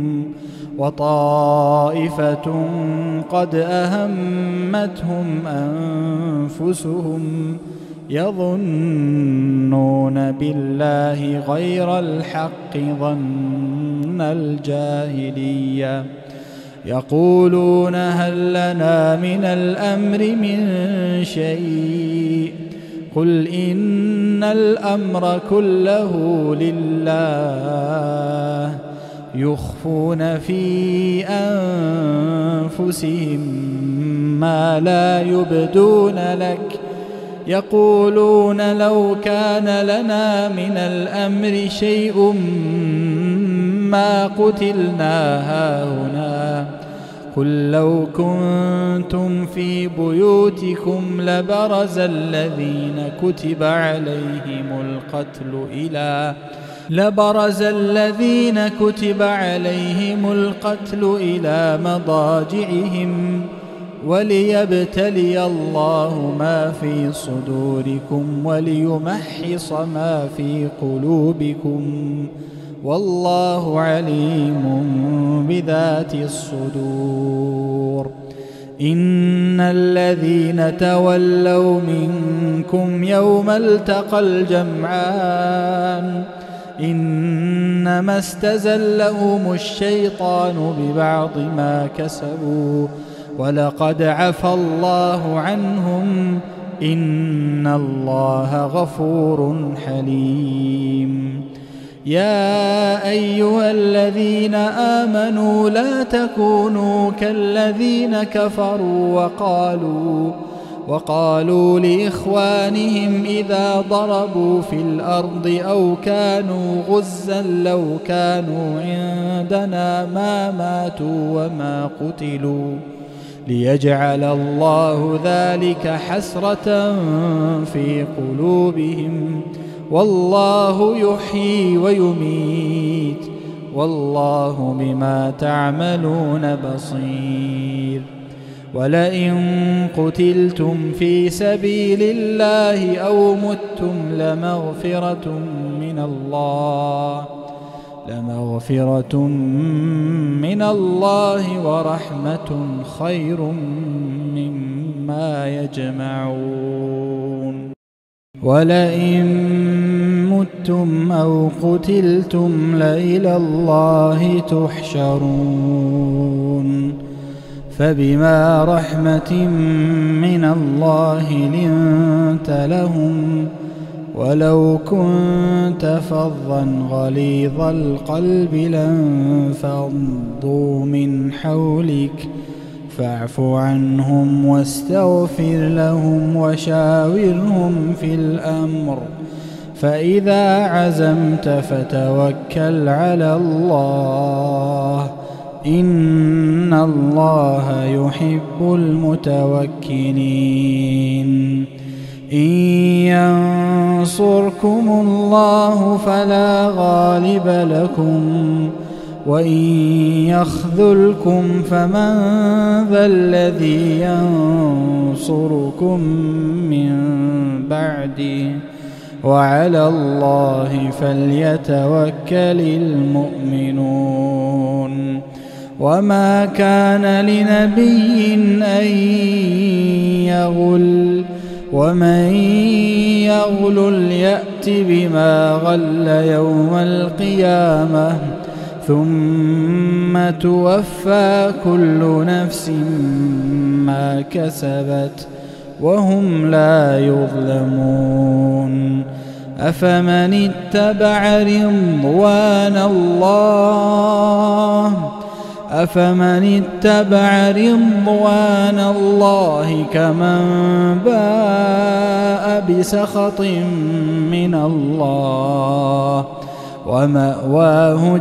وطائفة قد أهمتهم أنفسهم يظنون بالله غير الحق ظن الجاهلية يقولون هل لنا من الأمر من شيء قل إن الأمر كله لله يخفون في أنفسهم ما لا يبدون لك يقولون لو كان لنا من الأمر شيء ما قتلنا هاهنا قل لو كنتم في بيوتكم لبرز الذين كتب عليهم القتل إلى مضاجعهم وليبتلي الله ما في صدوركم وليمحص ما في قلوبكم والله عليم بذات الصدور. إن الذين تولوا منكم يوم التقى الجمعان إنما استزلهم الشيطان ببعض ما كسبوا ولقد عفى الله عنهم إن الله غفور حليم. يا أيها الذين آمنوا لا تكونوا كالذين كفروا وقالوا لإخوانهم إذا ضربوا في الأرض أو كانوا غزا لو كانوا عندنا ما ماتوا وما قتلوا ليجعل الله ذلك حسرة في قلوبهم والله يحيي ويميت والله بما تعملون بصير. ولئن قتلتم في سبيل الله أو متم لمغفرة من الله ورحمة خير مما يجمعون. ولئن متم أو قتلتم لإلى الله تحشرون. فبما رحمة من الله لنت لهم ولو كنت فظا غليظ القلب لانفضوا من حولك فاعف عنهم واستغفر لهم وشاورهم في الأمر فإذا عزمت فتوكل على الله إن الله يحب المتوكلين. إن ينصركم الله فلا غالب لكم وإن يخذلكم فمن ذا الذي ينصركم من بعده وعلى الله فليتوكل المؤمنون. وما كان لنبي أن يغل ومن يغل يأت بما غل يوم القيامة ثم توفى كل نفس ما كسبت وهم لا يظلمون. أفمن اتبع رضوان الله كمن باء بسخط من الله ومأواه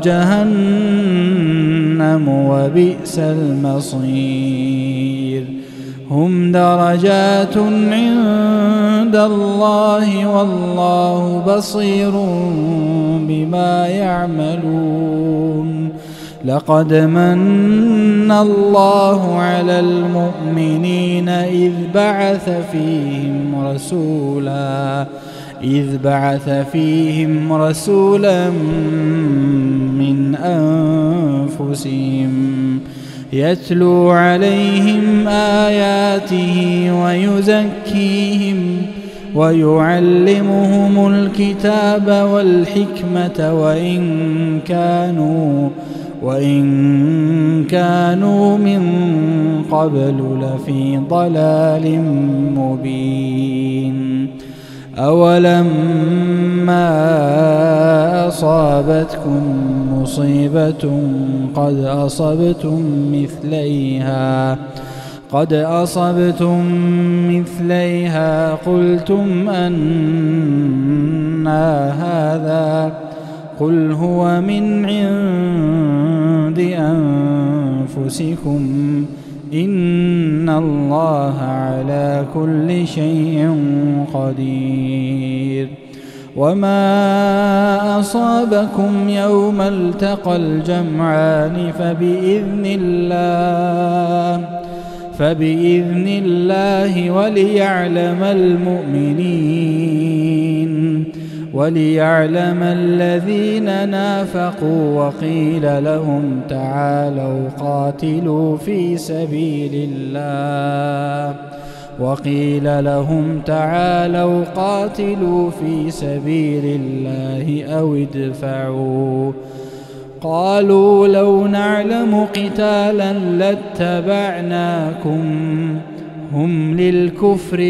جهنم وبئس المصير. هم درجات عند الله والله بصير بما يعملون. لقد من الله على المؤمنين إذ بعث فيهم رسولا من أنفسهم يتلو عليهم آياته ويزكيهم ويعلمهم الكتاب والحكمة وإن كانوا من قبل لفي ضلال مبين. أولما أصابتكم مصيبة قد أصبتم مثليها قلتم أنى هذا قل هو من عند أنفسكم إن الله على كل شيء قدير. وما أصابكم يوم التقى الجمعان فبإذن الله وليعلم الذين نافقوا وقيل لهم تعالوا قاتلوا في سبيل الله أو ادفعوا قالوا لو نعلم قتالا لاتبعناكم هم للكفر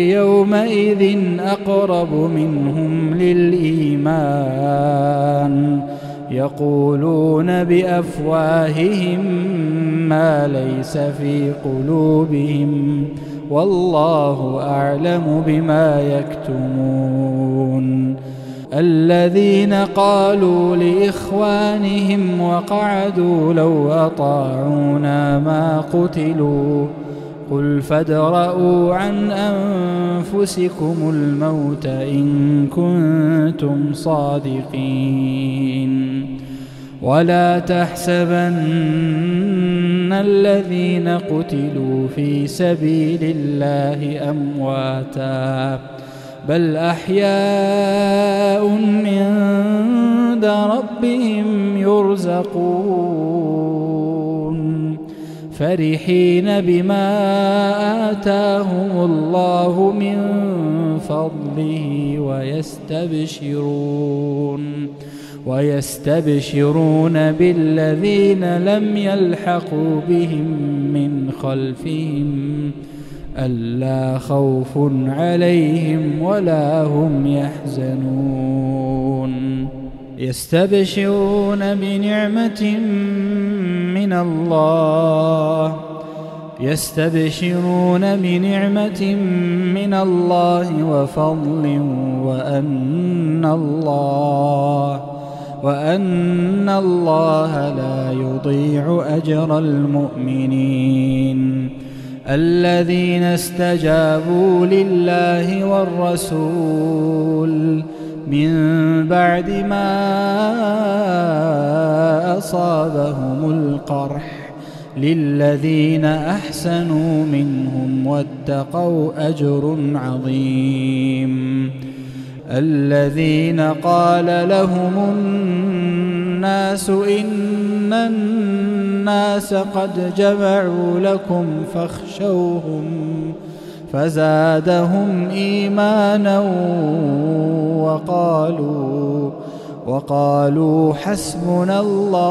يومئذ أقرب منهم للإيمان يقولون بأفواههم ما ليس في قلوبهم والله أعلم بما يكتمون. الذين قالوا لإخوانهم وقعدوا لو أطاعونا ما قتلوا قل فادرءوا عن أنفسكم الموت إن كنتم صادقين. ولا تحسبن الذين قتلوا في سبيل الله أمواتا بل أحياء عند ربهم يرزقون فرحين بما آتاهم الله من فضله ويستبشرون بالذين لم يلحقوا بهم من خلفهم ألا خوف عليهم ولا هم يحزنون. يستبشرون بنعمة من الله وفضل وأن الله لا يضيع أجر المؤمنين. الذين استجابوا لله والرسول من بعد ما أصابهم القرح للذين أحسنوا منهم واتقوا أجر عظيم. الذين قال لهم الناس إن الناس قد جمعوا لكم فاخشوهم فزادهم إيمانا وقالوا حسبنا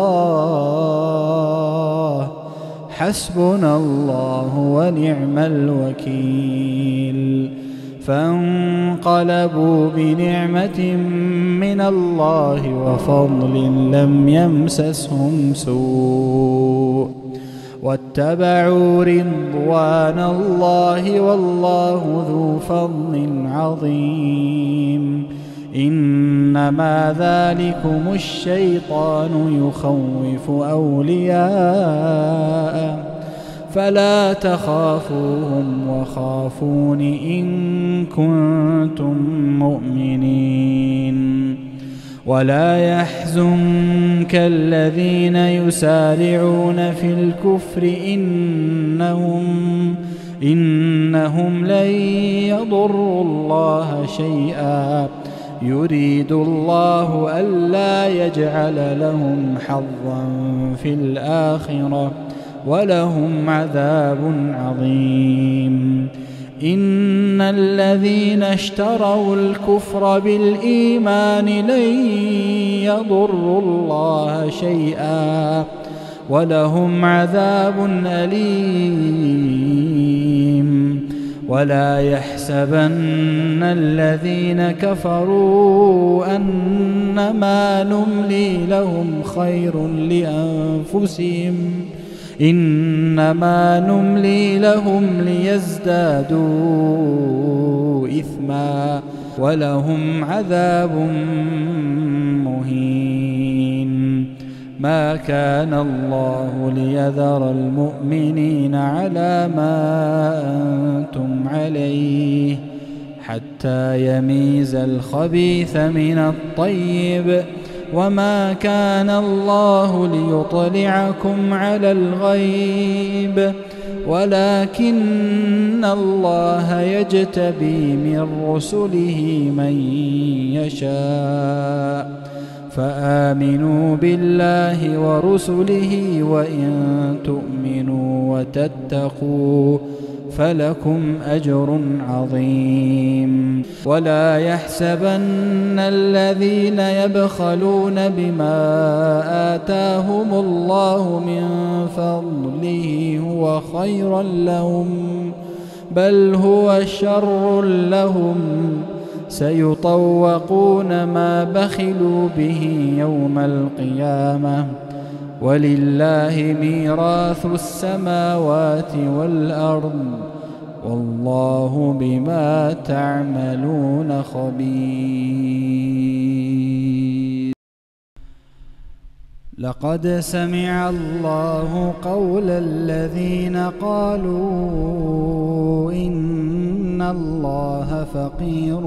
الله ونعم الوكيل. فانقلبوا بنعمة من الله وفضل لم يمسسهم سوء واتبعوا رضوان الله والله ذو فضل عظيم. إنما ذلكم الشيطان يخوف أولياءه فلا تخافوهم وخافون إن كنتم مؤمنين. ولا يحزنك الذين يسارعون في الكفر إنهم لن يضروا الله شيئا يريد الله ألا يجعل لهم حظا في الآخرة ولهم عذاب عظيم. إن الذين اشتروا الكفر بالإيمان لن يضروا الله شيئا ولهم عذاب أليم. ولا يحسبن الذين كفروا أنما نملي لهم خير لأنفسهم إنما نملي لهم ليزدادوا إثما ولهم عذاب مهين. ما كان الله ليذر المؤمنين على ما أنتم عليه حتى يميز الخبيث من الطيب وما كان الله ليطلعكم على الغيب ولكن الله يجتبي من رسله من يشاء فآمنوا بالله ورسله وإن تؤمنوا وتتقوا فلكم أجر عظيم. ولا يحسبن الذين يبخلون بما آتاهم الله من فضله هو خيرا لهم بل هو شر لهم سيطوقون ما بخلوا به يوم القيامة ولله ميراث السماوات والأرض والله بما تعملون خبير. لقد سمع الله قول الذين قالوا إن الله فقير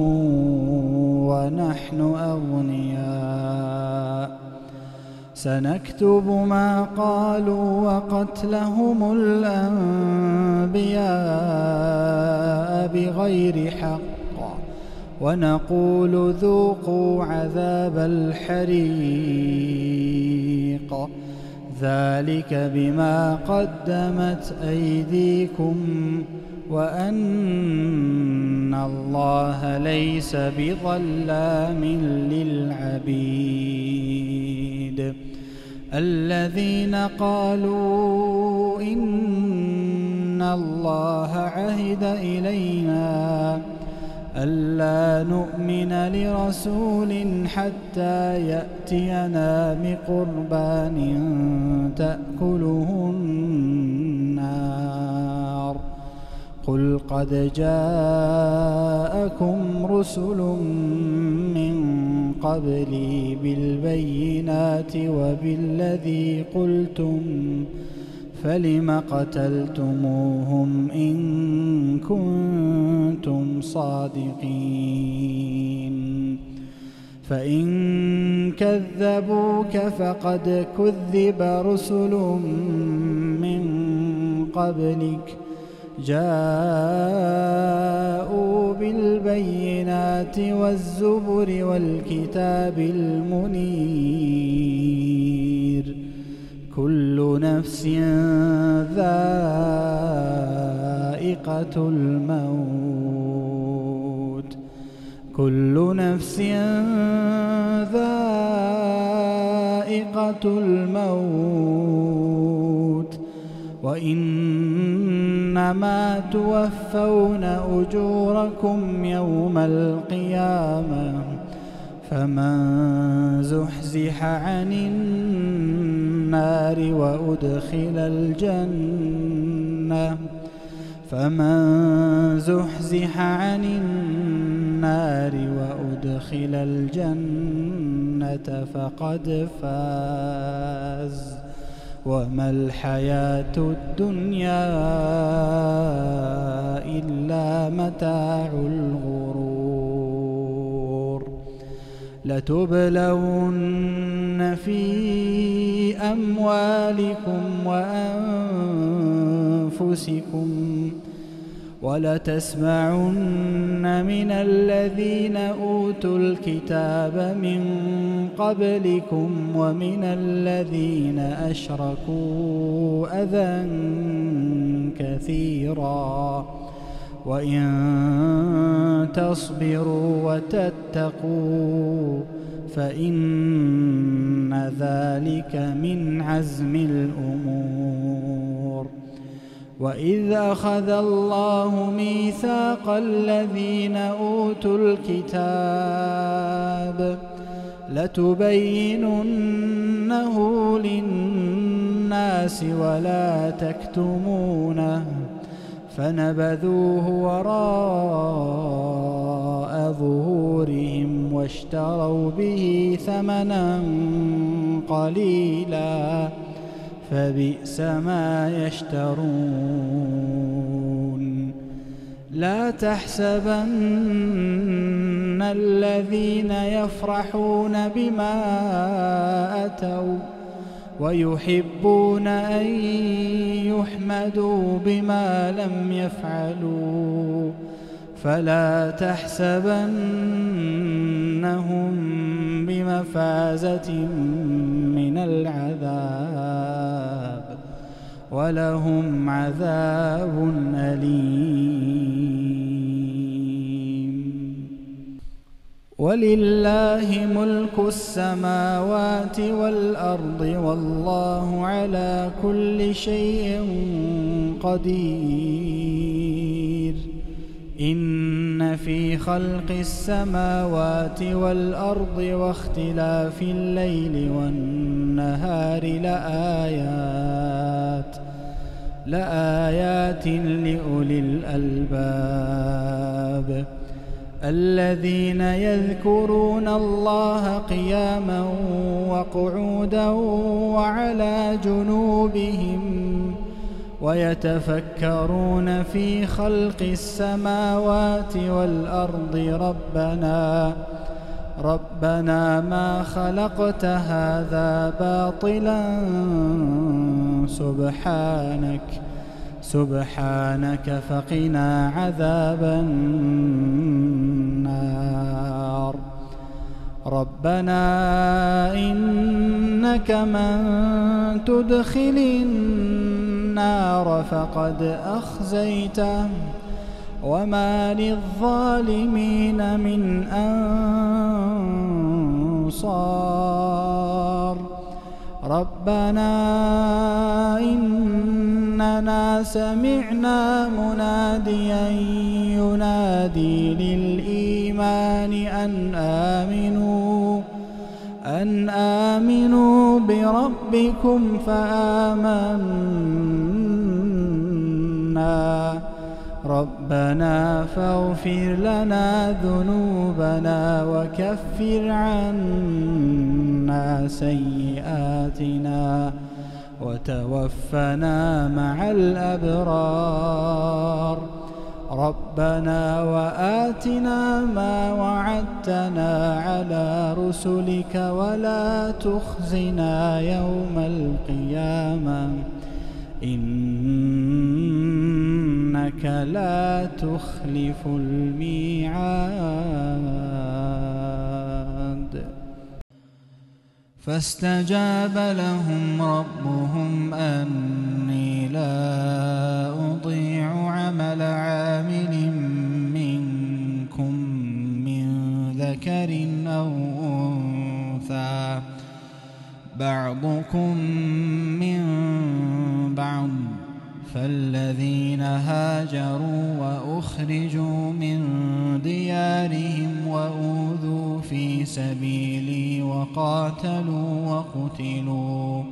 ونحن أغنياء سنكتب ما قالوا وقتلهم الأنبياء بغير حق ونقول ذوقوا عذاب الحريق ذلك بما قدمت أيديكم وأن الله ليس بظلام للعبيد. الذين قالوا إن الله عهد إلينا ألا نؤمن لرسول حتى يأتينا بقربان تأكله النار قل قد جاءكم رسل من قبلي بالبينات وبالذي قلتم فلم قتلتموهم إن كنتم صادقين فإن كذبوك فقد كذب رسل من قبلك جاءوا بالبينات والزبر والكتاب المنير كل نفس ذائقة الموت كل نفس ذائقة الموت وإنما توفون أجوركم يوم القيامة فمن زحزح عن النار وأدخل الجنة فقد فاز وما الحياة الدنيا إلا متاع الغرور. لتبلون في أموالكم وأنفسكم ولتسمعن من الذين أوتوا الكتاب من قبلكم ومن الذين أشركوا أذى كثيرا وإن تصبروا وتتقوا فإن ذلك من عزم الأمور. وإذ أخذ الله ميثاق الذين أوتوا الكتاب لتبيننه للناس ولا تكتمونه فنبذوه وراء ظهورهم واشتروا به ثمنا قليلا فبئس ما يشترون. لا تحسبن الذين يفرحون بما أتوا ويحبون أن يحمدوا بما لم يفعلوا فلا تحسبنهم بمفازة من العذاب ولهم عذاب أليم. ولله ملك السماوات والأرض والله على كل شيء قدير. إن في خلق السماوات والأرض واختلاف الليل والنهار لآيات لأولي الألباب الذين يذكرون الله قياما وقعودا وعلى جنوبهم ويتفكرون في خلق السماوات والأرض ربنا ما خلقت هذا باطلا سبحانك فقنا عذاب النار. ربنا إنك من تدخل النار فقد أخزيته وما للظالمين من أنصار. ربنا إننا سمعنا مناديا ينادي للإيمان أن آمنوا بربكم فآمنا. ربنا فاغفر لنا ذنوبنا وكفر عنا سيئاتنا وتوفنا مع الأبرار. ربنا وآتنا ما وعدتنا على رسلك ولا تخزنا يوم القيامة إنك لا تخلف الميعاد. فاستجاب لهم ربهم أني لا أضيع عمل عامل منكم من ذكر أو أنثى بعضكم من بعض. فالذين هاجروا وأخرجوا من ديارهم وأوذوا في سبيلي وقاتلوا وقتلوا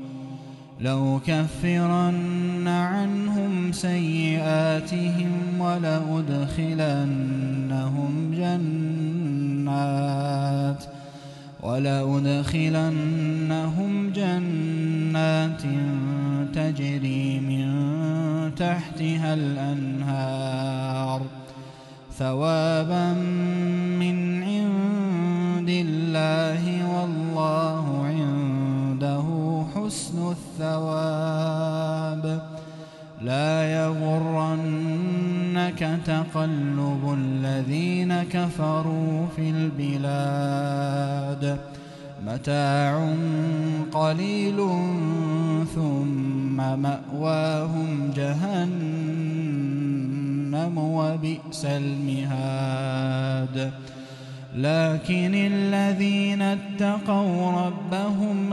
لأكفرن عنهم سيئاتهم ولأدخلنهم جنات تجري من تحتها الأنهار ثوابا من عند الله والله عنده حسن الثواب. لا يغرنك تقلب الذين كفروا في البلاد متاع قليل ثم مأواهم جهنم وبئس المهاد. لكن الذين اتقوا ربهم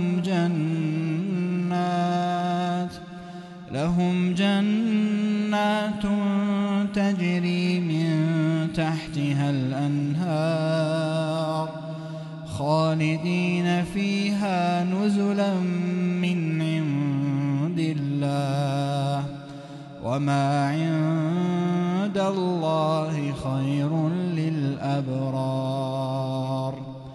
لهم جنات تجري من تحتها الأنهار خالدين فيها نزلا من عند الله وما عند الله خير للأبرار.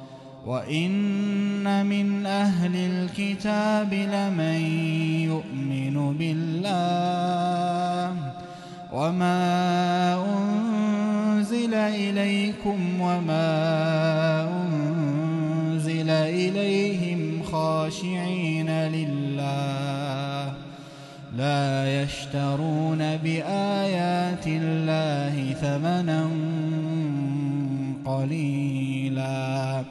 وإن من أهل الكتاب لمن يؤمن بالله وما أنزل إليكم وما أنزل إليهم خاشعين لله لا يشترون بآيات الله ثمنا قليلا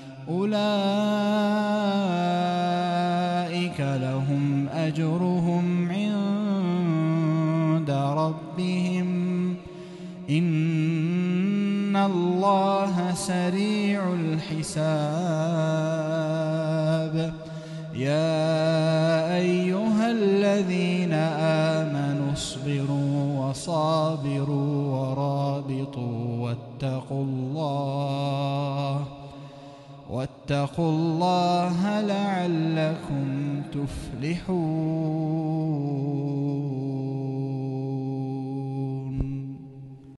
أولئك لهم أجرهم عند ربهم إن الله سريع الحساب. يا أيها الذين آمنوا اصبروا وصابروا واتقوا الله لعلكم تفلحون.